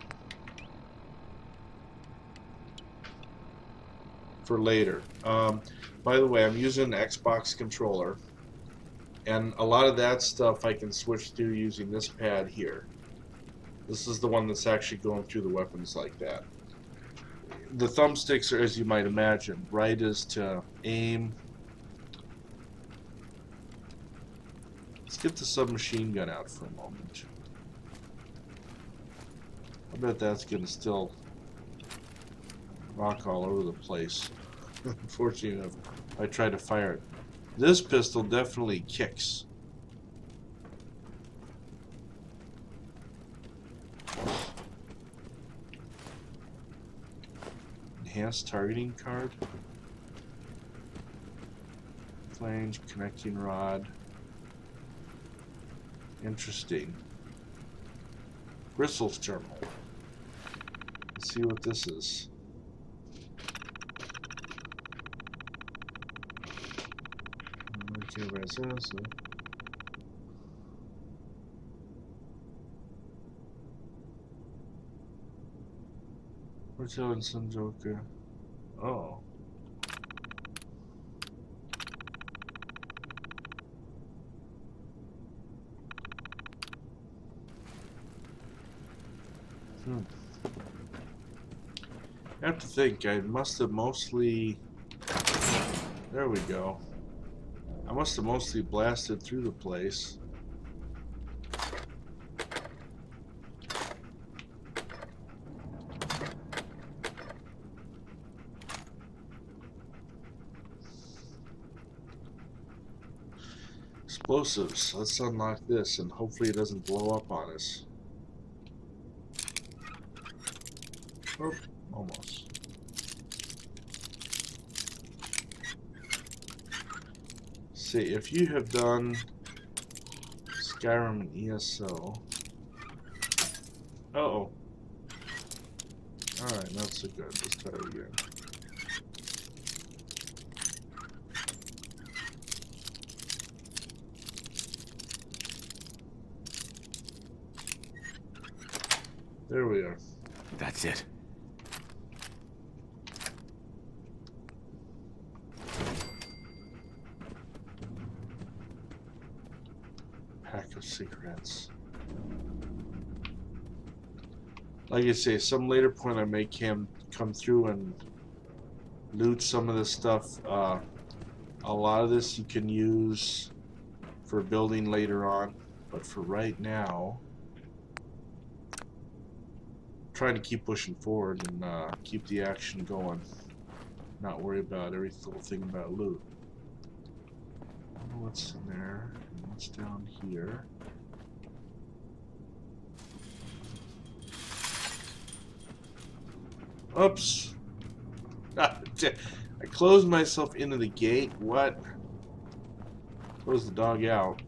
for later. Um, by the way, I'm using an Xbox controller. And a lot of that stuff I can switch to using this pad here. This is the one that's actually going through the weapons like that. The thumbsticks are, as you might imagine, right is to aim. Let's get the submachine gun out for a moment. I bet that's going to still rock all over the place. Unfortunately enough, I tried to fire it. This pistol definitely kicks. Enhanced targeting card. Flange, connecting rod. Interesting. Bristles terminal. Let's see what this is. Hotel and Sanjoka. Oh. Hmm. I have to think. I must have mostly. There we go. I must have mostly blasted through the place. Explosives. Let's unlock this and hopefully it doesn't blow up on us. Oh, almost. See, if you have done Skyrim and E S O. Uh oh. Alright, not so good. Let's try it again. There we are. That's it. Pack of cigarettes. Like I say, some later point I may come come through and loot some of this stuff. Uh, a lot of this you can use for building later on, but for right now, I'm trying to keep pushing forward and uh, keep the action going. Not worry about every little thing about loot. I don't know what's in there. What's down here? Oops. I closed myself into the gate. What? Close the dog out.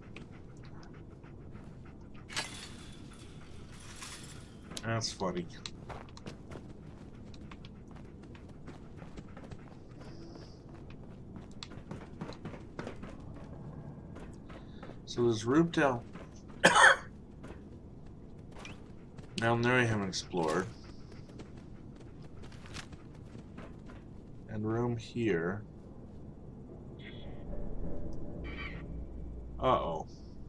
That's funny. So there's room down down there I haven't explored. And room here. Uh-oh.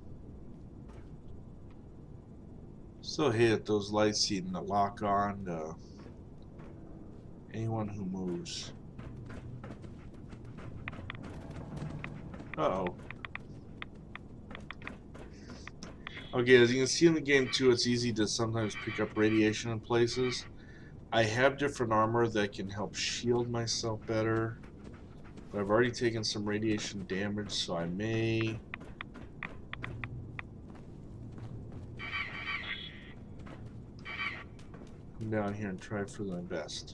So hit those lights seem to lock on to anyone who moves. Uh-oh. Okay, as you can see in the game too, it's easy to sometimes pick up radiation in places. I have different armor that can help shield myself better. But I've already taken some radiation damage, so I may come down here and try for my best.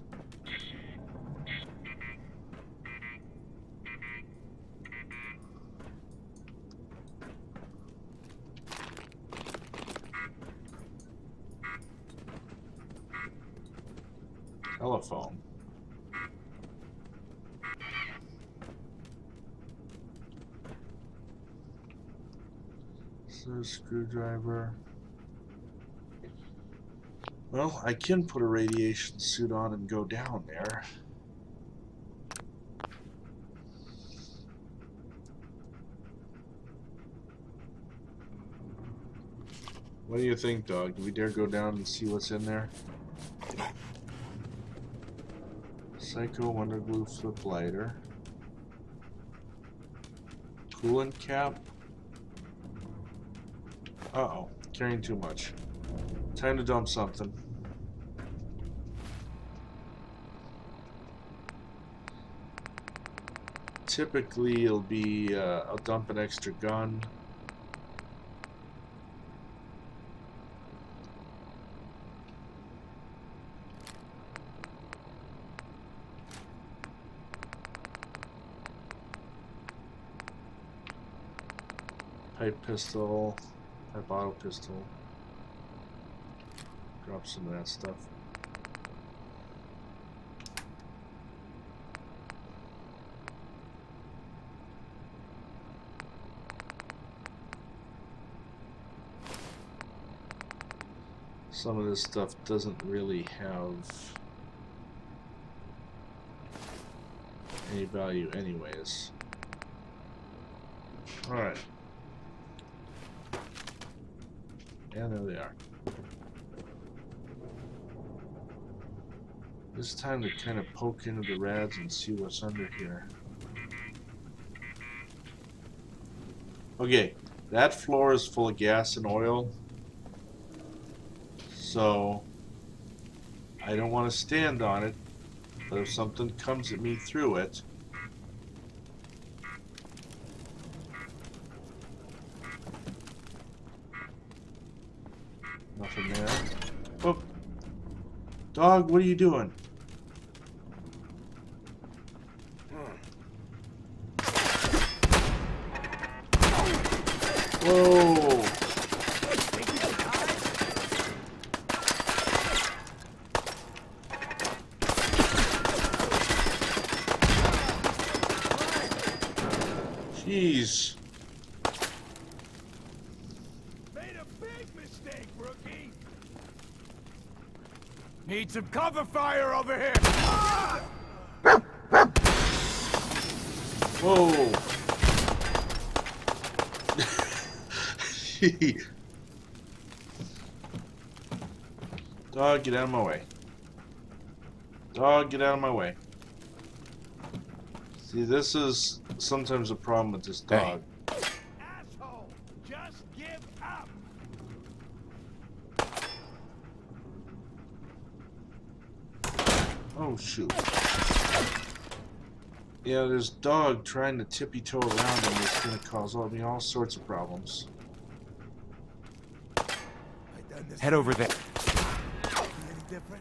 Telephone. So screwdriver. Well, I can put a radiation suit on and go down there. What do you think, dog? Do we dare go down and see what's in there? Psycho Wonder Glue Flip Lighter. Coolant cap. Uh-oh, carrying too much. Time to dump something. Typically, it'll be, uh, I'll dump an extra gun. Pipe pistol, pipe auto pistol. Drop some of that stuff. Some of this stuff doesn't really have any value anyways. Alright. And there they are. It's time to kind of poke into the rads and see what's under here. Okay, that floor is full of gas and oil. So, I don't want to stand on it, but if something comes at me through it, nothing there. Oh, dog, what are you doing? Whoa! Jeez. Made a big mistake, rookie. Need some cover fire over here. Whoa. Dog, get out of my way. Dog, get out of my way. See, this is sometimes a problem with this dog. Hey. Asshole, just give up. Oh, shoot. Yeah, this dog trying to tippy toe around him is going to cause all, me all sorts of problems. Head over there. Any different?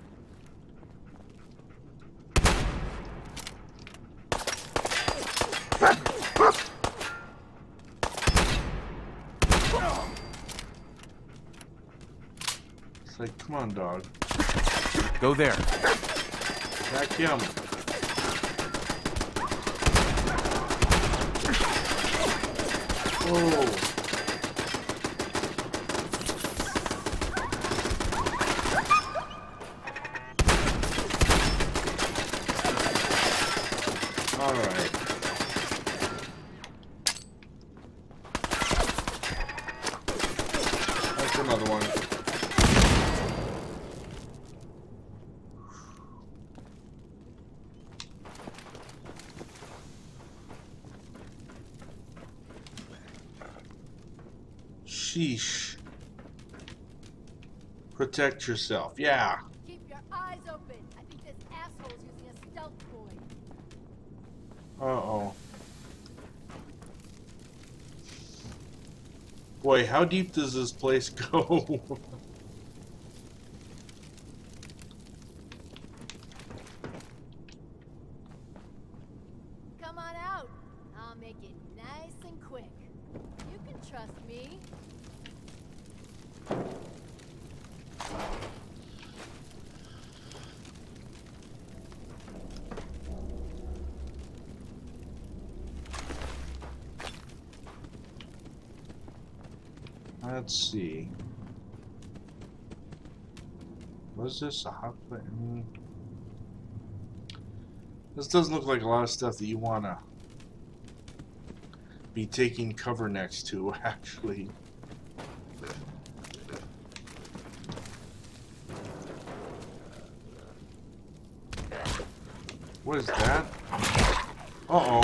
It's like, come on, dog. Go there. Attack him. Whoa. Alright. That's another one. Sheesh. Protect yourself. Yeah. Keep your eyes open. I think this asshole's using a stealth boy. Uh-oh. Boy, how deep does this place go? Come on out. I'll make it nice and quick. You can trust me. Let's see. Was this a hot plate? Mm. This doesn't look like a lot of stuff that you want to be taking cover next to, actually. What is that? Uh-oh.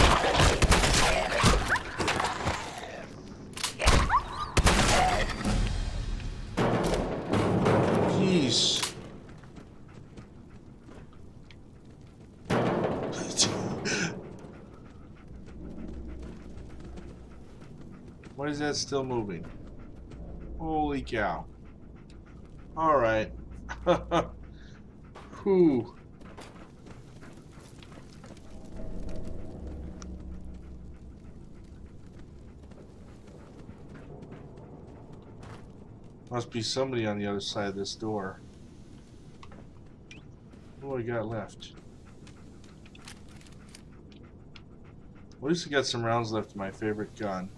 Jeez. Why is that still moving? Holy cow. Alright. Whew. Must be somebody on the other side of this door. What do I got left? At least I got some rounds left of my favorite gun.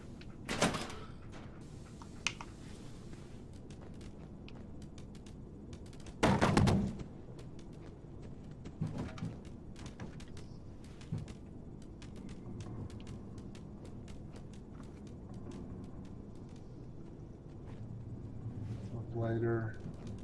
Lighter.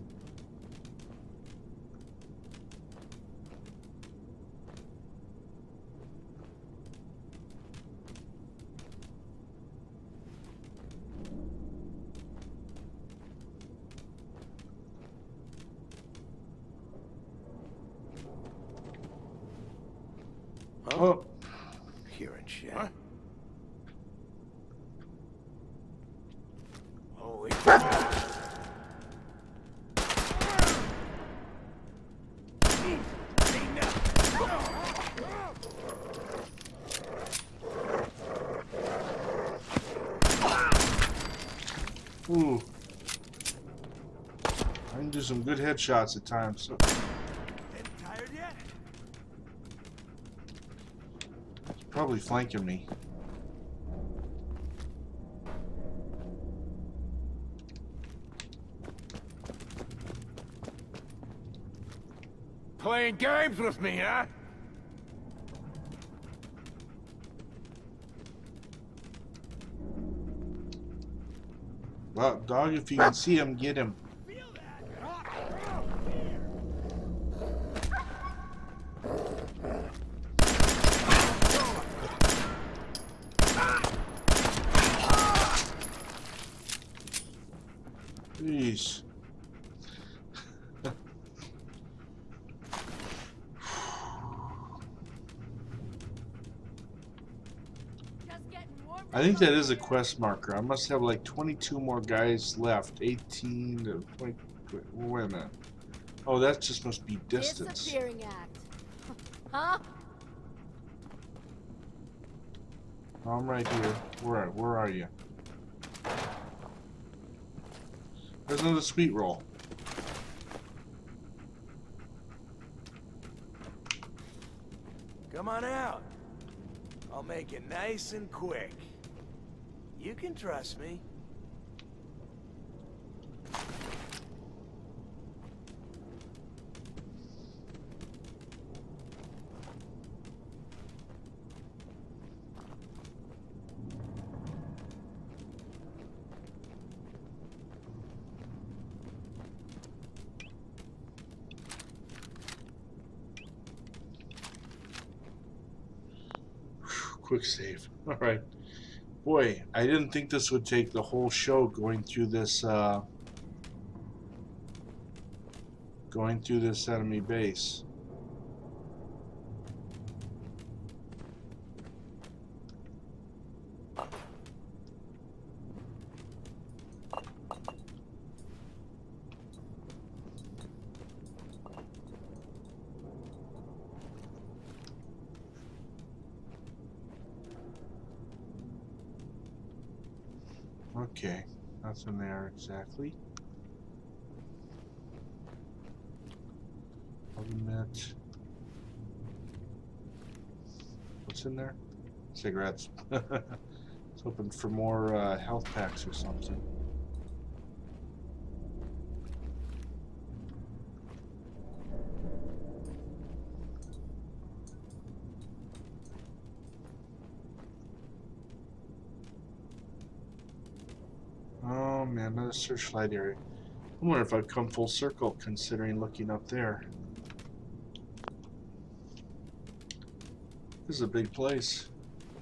Huh? Oh, Hearing shit. Huh? Holy crap. ooh. I can do some good headshots at times. So. Getting tired yet? He's probably flanking me. Playing games with me, huh? Well, dog, if you can see him, get him. Feel that? Jeez. I think that is a quest marker. I must have like twenty-two more guys left. eighteen to twenty. Wait a minute. Oh, that just must be distance. Disappearing act. Huh? Oh, I'm right here. Where, where are you? There's another sweet roll. Come on out. I'll make it nice and quick. You can trust me. Quick save. All right. Boy, I didn't think this would take the whole show going through this uh, going through this enemy base. Okay, nothing there exactly. Admit. What's in there? Cigarettes. I was hoping for more uh, health packs or something. Oh man, another searchlight area. I wonder if I've come full circle considering looking up there. This is a big place.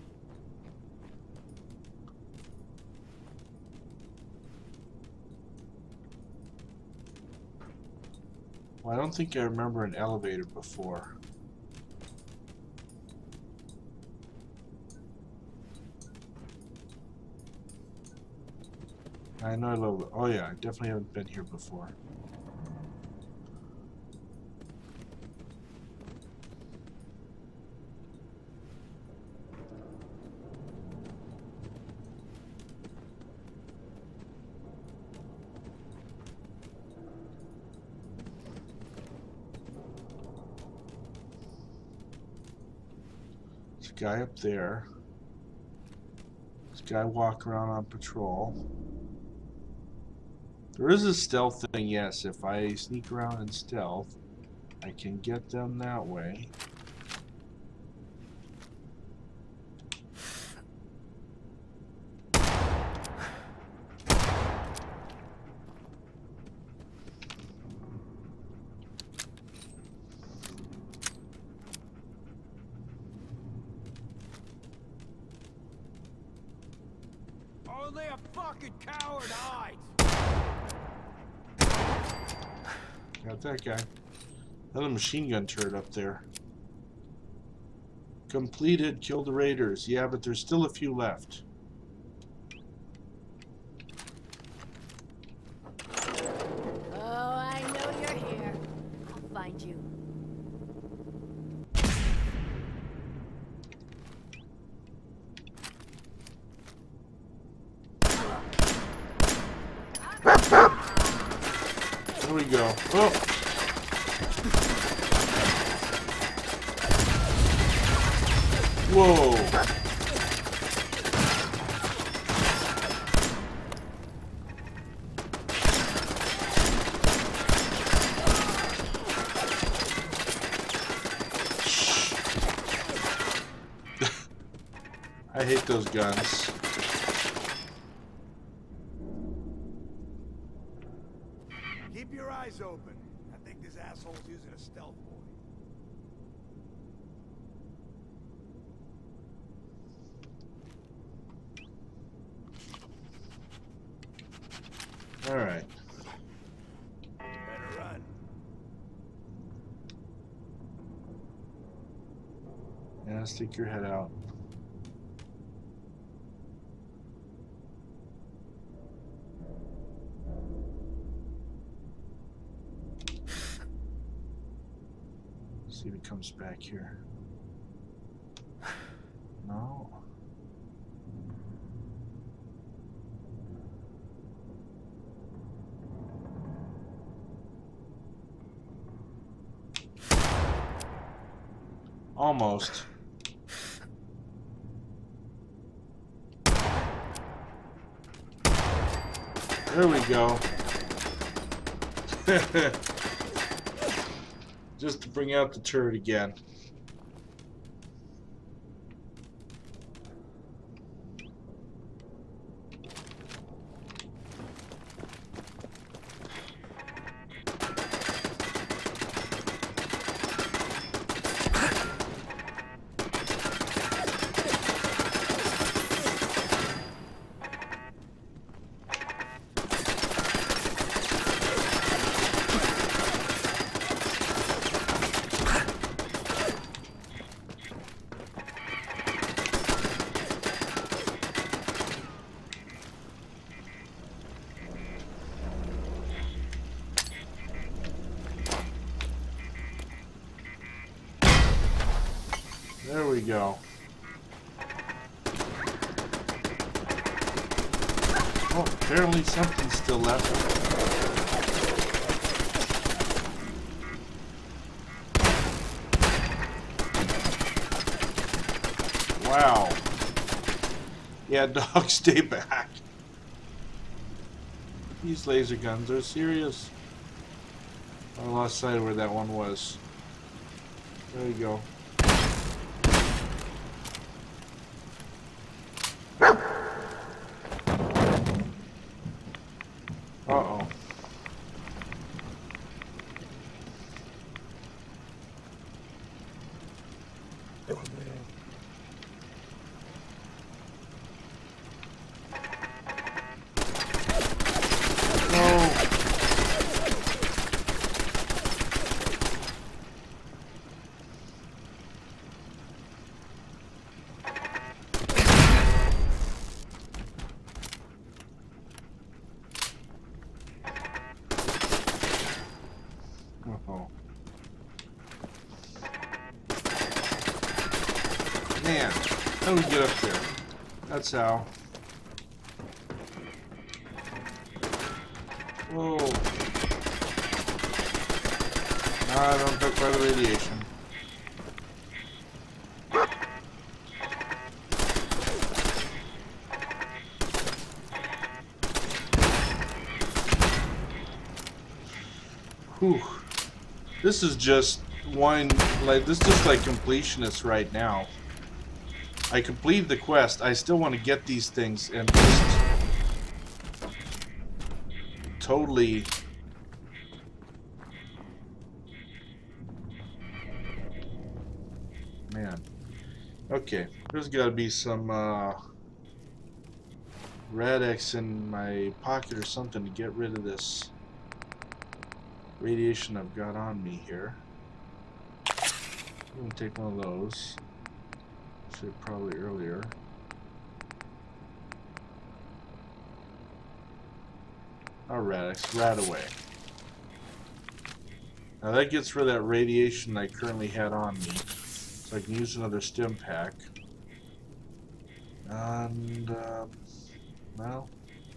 Well, I don't think I remember an elevator before. I know a little. Oh yeah, I definitely haven't been here before. There's a guy up there. There's a guy walking around on patrol. There is a stealth thing, yes. If I sneak around in stealth, I can get them that way. Only a fucking coward hides! Got that guy. Another machine gun turret up there. Completed. Kill the raiders. Yeah, but there's still a few left. Oh, I know you're here. I'll find you. There we go. Oh! Whoa! I hate those guns. Keep your eyes open. I think this asshole's using a stealth boy. All right. Better run. Yeah, stick your head out. See if he comes back here. No. Almost. There we go. Just to bring out the turret again. There we go. Oh, apparently something's still left. Wow. Yeah, dog, stay back. These laser guns are serious. I lost sight of where that one was. There you go. Uh-oh. Uh-oh. Man, how do we get up there? That's how. Whoa. Ah, don't touch by the radiation. Whew. This is just one, like, this is like completionist right now. I completed the quest. I still want to get these things and just totally man. Okay, there's got to be some uh, Rad-X in my pocket or something to get rid of this radiation I've got on me here. I'm gonna take one of those. Should probably earlier. All right, it's right away. Now that gets rid of that radiation I currently had on me, so I can use another stim pack. And uh, well.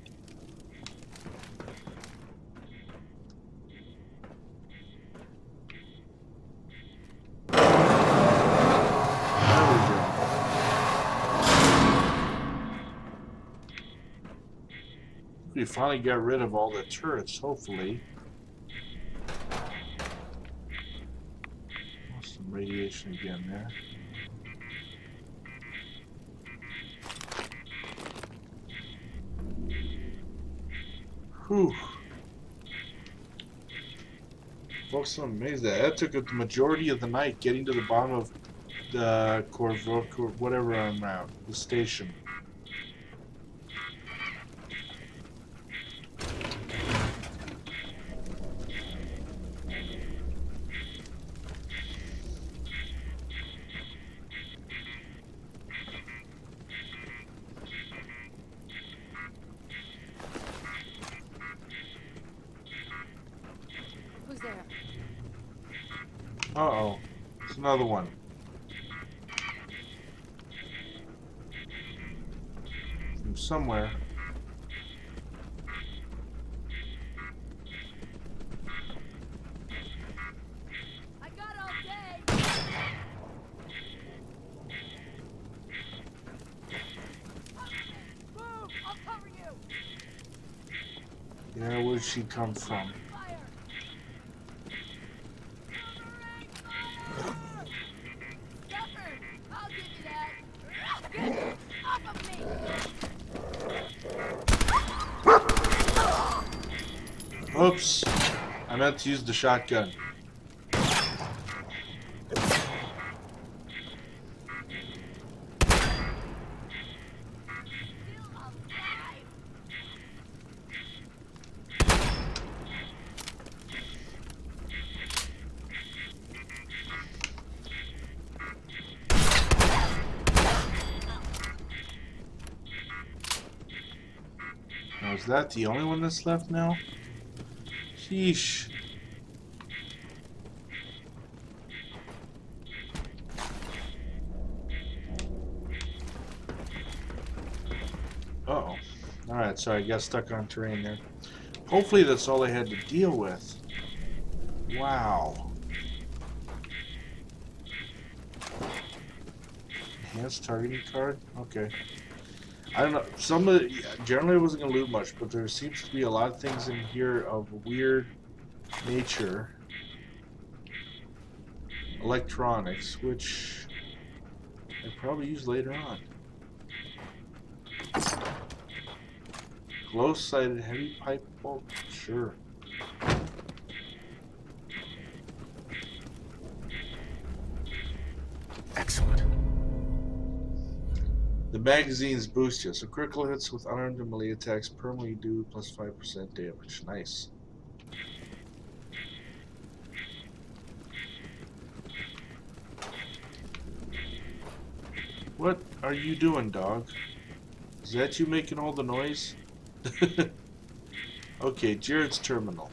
We finally got rid of all the turrets, hopefully. Some radiation again there. Whew. Folks, I'm amazed that that took up the majority of the night getting to the bottom of the Corvega, whatever I'm at, the station. Uh-oh. It's another one. From somewhere. I got all day. Move! I'll cover you. Yeah, where'd she come from? Oops, I meant to use the shotgun. Now, is that the only one that's left now? Sheesh. Uh-oh. Alright, Sorry, I got stuck on terrain there. Hopefully that's all I had to deal with. Wow. Enhanced targeting card? Okay. I don't know. Some of the, generally I wasn't going to loot much, but there seems to be a lot of things in here of weird nature. Electronics, which I probably use later on. Glow-sighted heavy pipe bolt? Sure. Excellent. The magazines boost you, so critical hits with unarmed and melee attacks permanently do plus five percent damage. Nice. What are you doing, dog? Is that you making all the noise? Okay, Jared's terminal.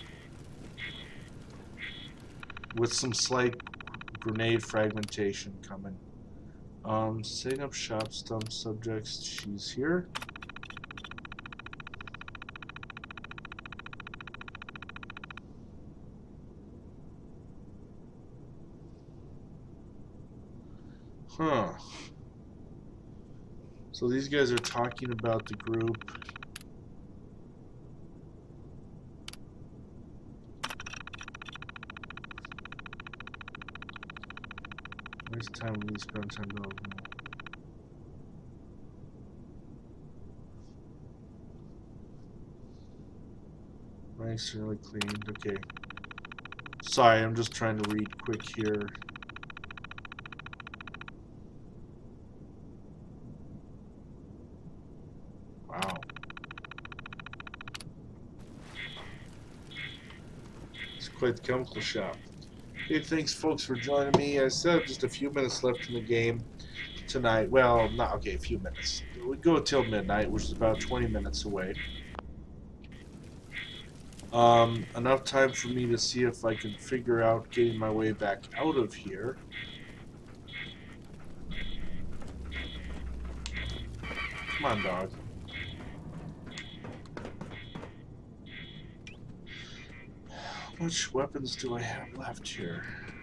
With some slight grenade fragmentation coming. Um, setting up shop, stump subjects, she's here. Huh. So these guys are talking about the group. Where's the time when we spend time to nice, really cleaned. Okay. Sorry, I'm just trying to read quick here. Wow. It's quite the chemical shop. Hey, thanks folks for joining me. I still have just a few minutes left in the game tonight. Well, not okay, a few minutes. We go till midnight, which is about twenty minutes away. Um, enough time for me to see if I can figure out getting my way back out of here. Come on, dog. How much weapons do I have left here?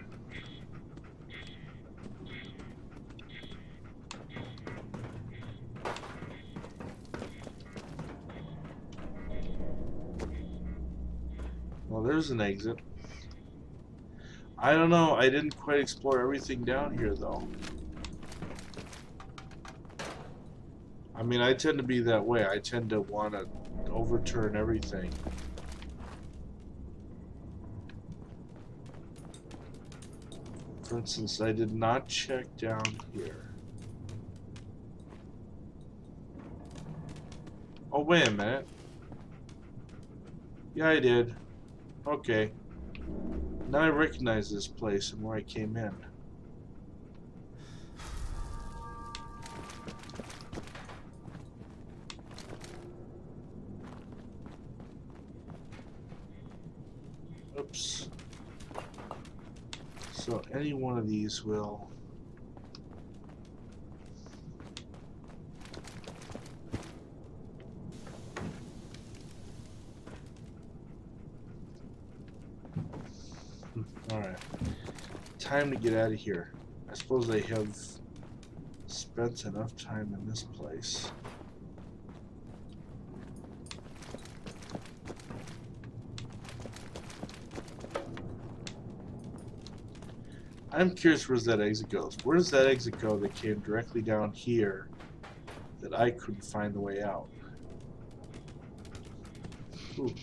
Well, there's an exit. I don't know. I didn't quite explore everything down here, though. I mean, I tend to be that way. I tend to want to overturn everything. For instance, I did not check down here. Oh, wait a minute. Yeah, I did. Okay. Now I recognize this place and where I came in. Oops. So any one of these will... Alright. Time to get out of here. I suppose I have spent enough time in this place. I'm curious where that exit goes. Where does that exit go that came directly down here that I couldn't find the way out? Ooh.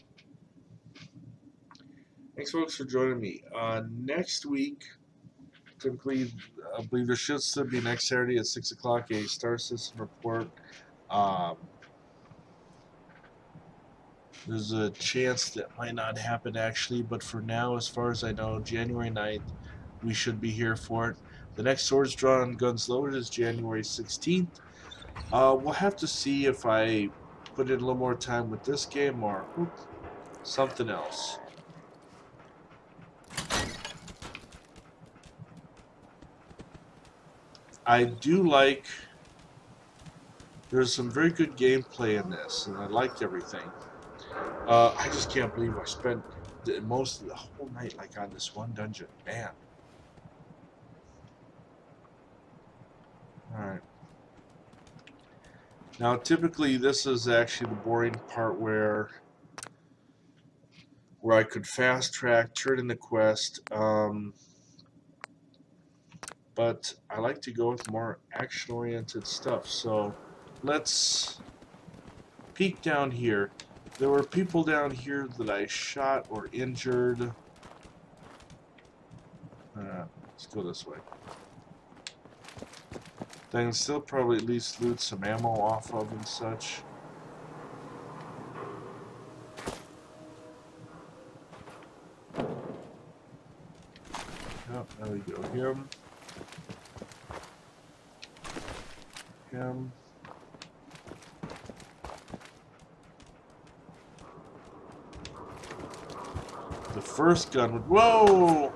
Thanks, folks, for joining me. Uh, next week, typically, I believe there should still be next Saturday at six o'clock a Star System report. Um, there's a chance that might not happen, actually, but for now, as far as I know, January ninth, we should be here for it. The next Swords Drawn, Guns Loaded is January sixteenth. Uh, we'll have to see if I put in a little more time with this game or whoop, something else. I do like There's some very good gameplay in this, and I liked everything. Uh, I just can't believe I spent the, most of the whole night like on this one dungeon. Man. Alright. Now, typically, this is actually the boring part where where I could fast track, turn in the quest, um, but I like to go with more action-oriented stuff. So let's peek down here. There were people down here that I shot or injured. Uh, let's go this way. I can still probably at least loot some ammo off of and such. Oh, there we go. Him. Him. The first gun would. Whoa!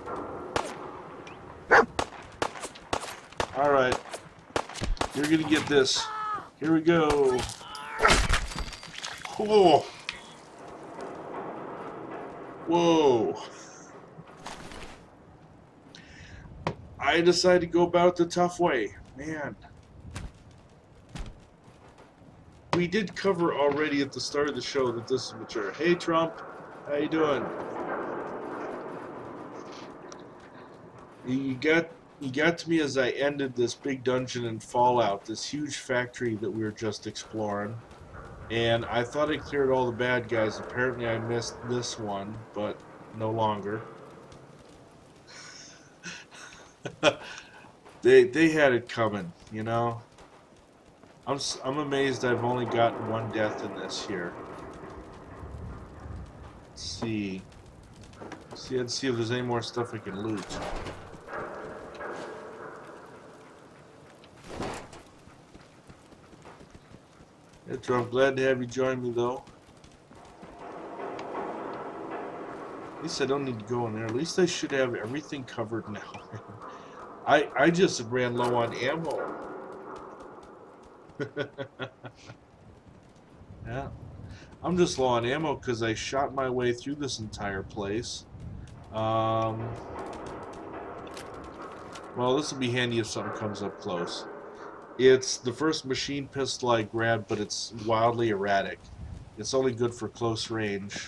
Alright. You're gonna get this. Here we go. Whoa! Whoa! I decided to go about it the tough way. Man. We did cover already at the start of the show that this is mature. Hey Trump, how you doing? You got you got to me as I ended this big dungeon in Fallout, this huge factory that we were just exploring. And I thought I cleared all the bad guys. Apparently I missed this one, but no longer. they they had it coming, you know. I'm I'm amazed I've only gotten one death in this here. Let's see. See, let's see if there's any more stuff I can loot. Yeah, Trump, glad to have you join me though. At least I don't need to go in there. At least I should have everything covered now. I I just ran low on ammo. Yeah, I'm just low on ammo because I shot my way through this entire place. Um, well, this will be handy if something comes up close. It's the first machine pistol I grabbed, but it's wildly erratic. It's only good for close range.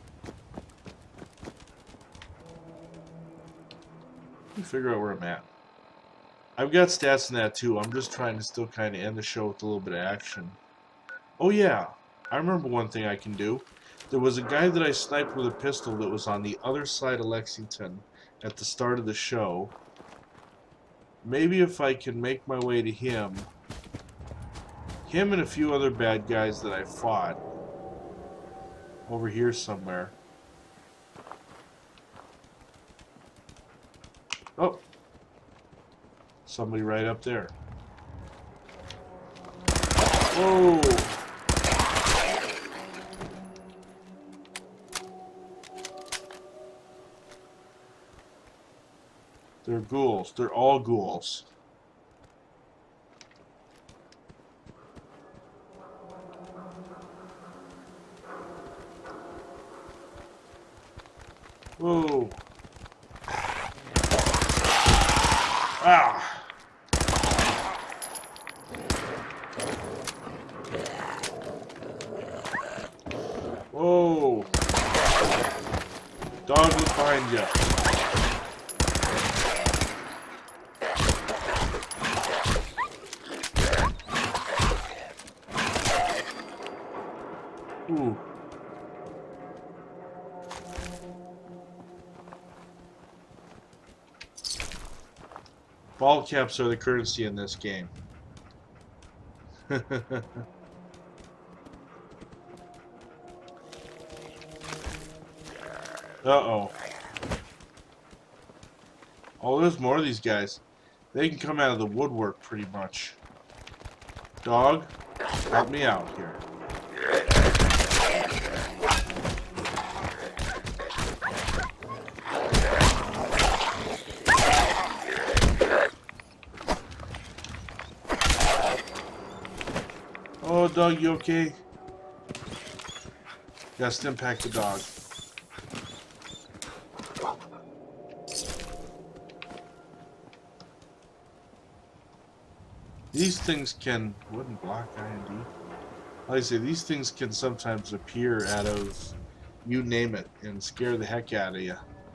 Let me figure out where I'm at. I've got stats in that too. I'm just trying to still kind of end the show with a little bit of action. Oh yeah, I remember one thing I can do. There was a guy that I sniped with a pistol that was on the other side of Lexington at the start of the show. Maybe if I can make my way to him, him and a few other bad guys that I fought over here somewhere. Oh. Somebody right up there. Whoa! They're ghouls. They're all ghouls. Whoa! Ah! Whoa! Dog is behind you. Ooh. Ball caps are the currency in this game. Uh-oh. Oh, there's more of these guys. They can come out of the woodwork pretty much. Dog, help me out here. dog, you okay? Gotta stim pack the dog. These things can wooden block I N D. Like I say, these things can sometimes appear out of you name it and scare the heck out of you.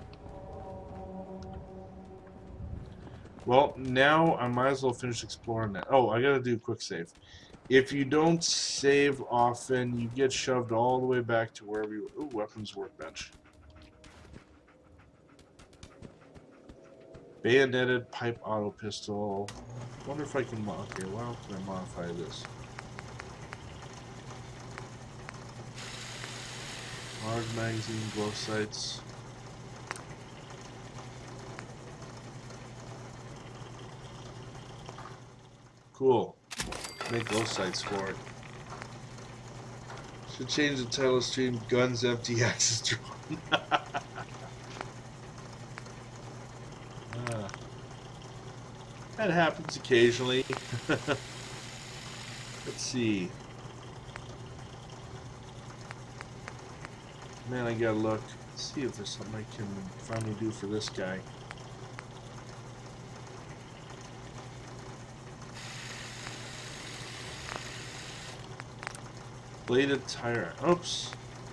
Well, now I might as well finish exploring that. Oh, I gotta do a quick save. If you don't save often, you get shoved all the way back to wherever you... Ooh, weapons workbench. Bayoneted pipe auto pistol. Wonder if I can... Okay, well, can I modify this? Large magazine, glow sights. Cool. Make glow sights for it. Should change the title stream. Guns empty, axes drawn. uh, that happens occasionally. Let's see. Man, I gotta look. Let's see if there's something I can finally do for this guy. Bladed tire. Oops.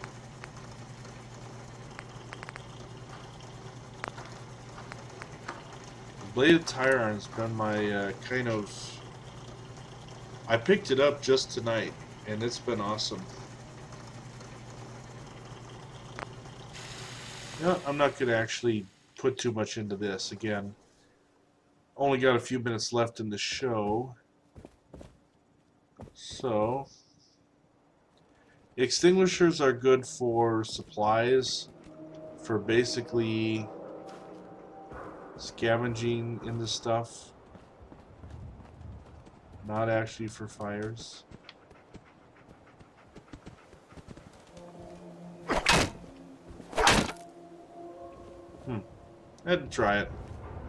Bladed tire iron's been my uh, kind of... I picked it up just tonight, and it's been awesome. Yeah, I'm not going to actually put too much into this. Again, only got a few minutes left in the show. So, extinguishers are good for supplies, for basically scavenging in the stuff, not actually for fires. Hmm. I had to try it.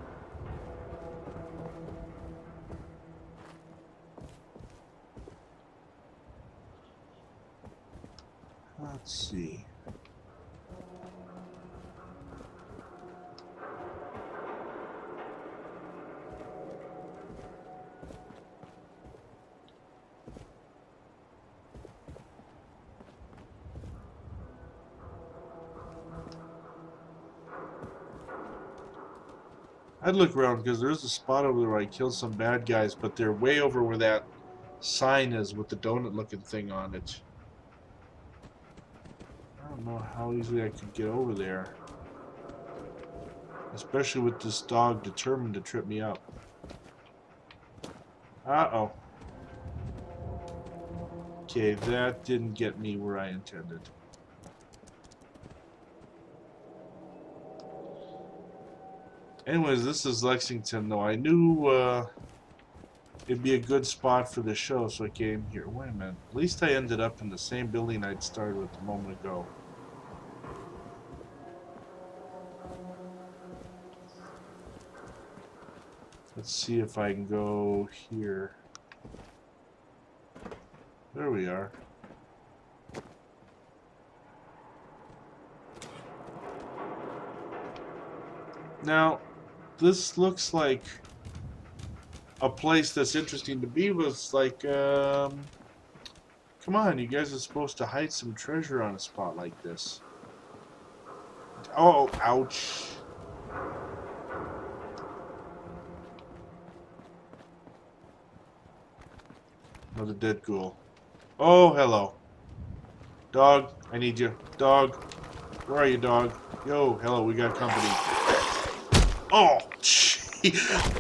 Let's see. I'd look around because there's a spot over there where I killed some bad guys, but they're way over where that sign is with the donut looking thing on it. I don't know how easily I could get over there. Especially with this dog determined to trip me up. Uh-oh. Okay, that didn't get me where I intended. Anyways, this is Lexington, though. I knew uh, it'd be a good spot for the show, so I came here. Wait a minute. At least I ended up in the same building I'd started with a moment ago. Let's see if I can go here. There we are. Now, this looks like a place that's interesting to be with. Like, um, come on, you guys are supposed to hide some treasure on a spot like this. Oh, ouch. Another dead ghoul. Oh, hello. Dog, I need you. Dog, where are you, dog? Yo, hello, we got company. Oh, gee.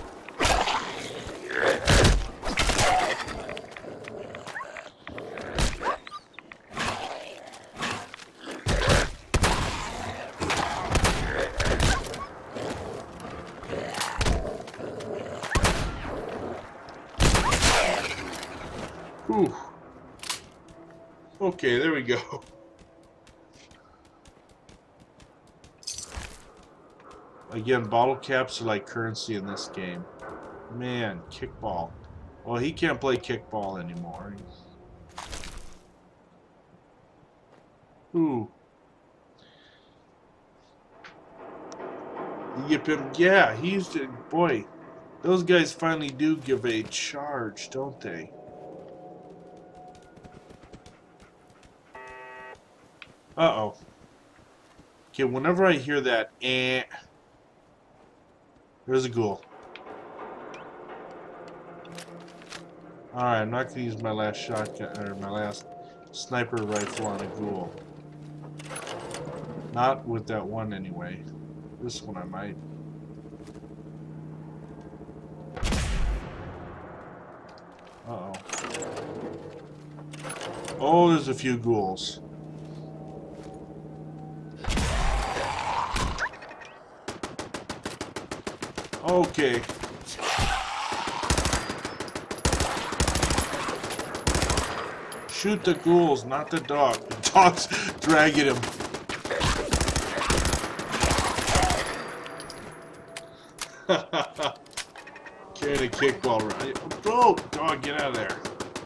Whew. Okay, there we go. Again, bottle caps are like currency in this game. Man, kickball. Well, he can't play kickball anymore. He's Ooh. You get him. Yeah, he's the boy. Those guys finally do give a charge, don't they? Uh-oh. Okay, whenever I hear that, eh, there's a ghoul. Alright, I'm not going to use my last shotgun, or my last sniper rifle on a ghoul. Not with that one, anyway. This one I might. Uh-oh. Oh, there's a few ghouls. Okay. Shoot the ghouls, not the dog. The dog's dragging him. Carrying a kickball right. Oh, dog, get out of there.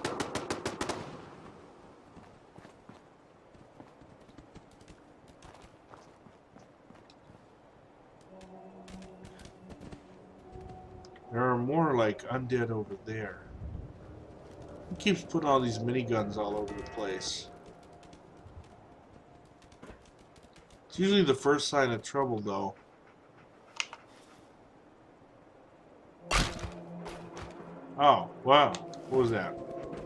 There are more like undead over there. Who keeps putting all these miniguns all over the place? It's usually the first sign of trouble, though. Oh, wow. What was that?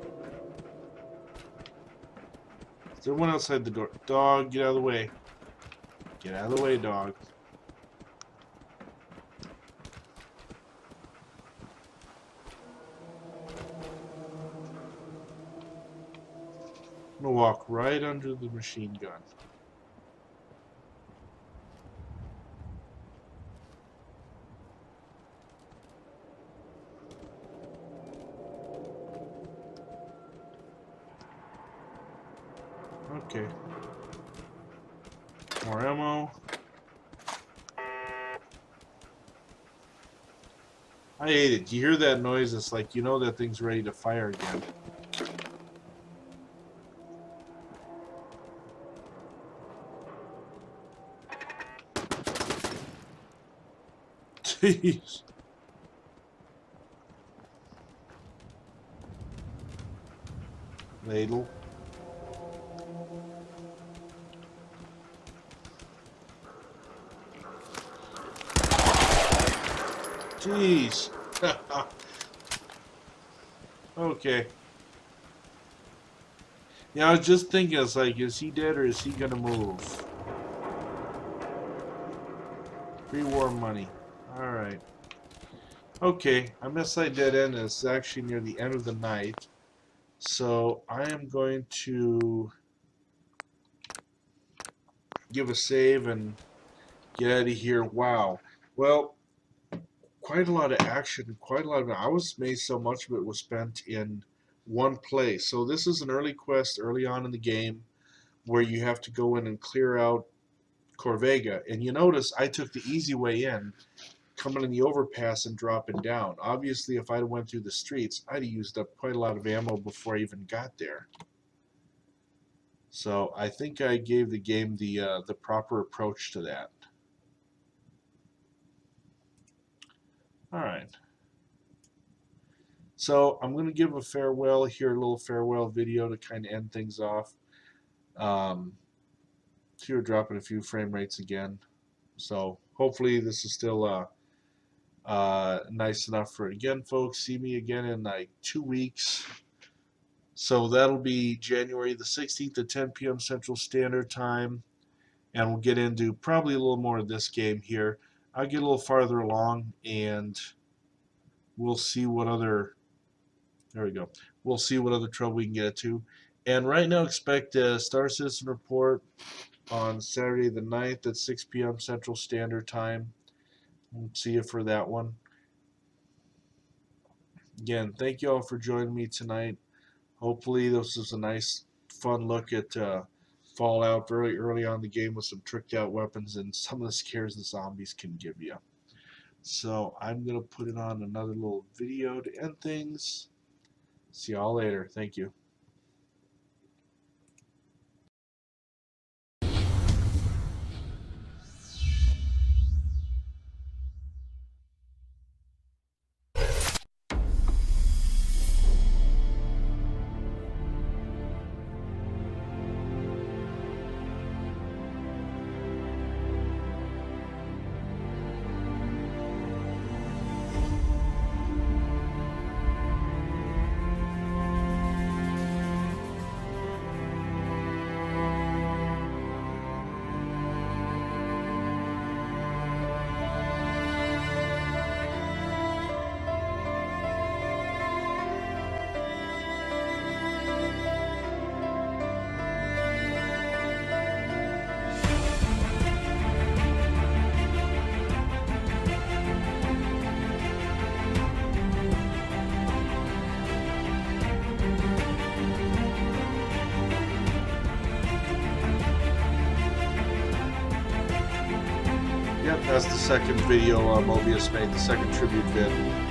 Is there one outside the door? Dog, get out of the way. Get out of the way, dog. I'm gonna walk right under the machine gun. Okay. More ammo. I hate it. You hear that noise, it's like you know that thing's ready to fire again. Jeez. Ladle. Jeez. Okay. Yeah, I was just thinking, it's like, is he dead or is he gonna move? Pre-war money. Alright. Okay, I missed my dead end. It's actually near the end of the night. So I am going to give a save and get out of here. Wow. Well, quite a lot of action, quite a lot of I was amazed so much of it was spent in one place. So this is an early quest early on in the game where you have to go in and clear out Corvega. And you notice I took the easy way in, coming in the overpass and dropping down. Obviously, if I went through the streets, I'd have used up quite a lot of ammo before I even got there. So I think I gave the game the uh, the proper approach to that. All right. So I'm going to give a farewell here, a little farewell video to kind of end things off. Um, so you're dropping a few frame rates again. So hopefully this is still uh, uh, nice enough for it. Again, folks, see me again in like two weeks. So that'll be January the sixteenth at ten P M Central Standard Time. And we'll get into probably a little more of this game here. I'll get a little farther along and we'll see what other, there we go. We'll see what other trouble we can get to. And right now expect a Star Citizen report on Saturday the ninth at six P M Central Standard Time. We'll see you for that one. Again, thank you all for joining me tonight. Hopefully this was a nice, fun look at uh, Fallout very early on in the game with some tricked out weapons and some of the scares the zombies can give you. So I'm going to put it on another little video to end things. See y'all later. Thank you. That's the second video uh, Mobius made, the second tribute vid.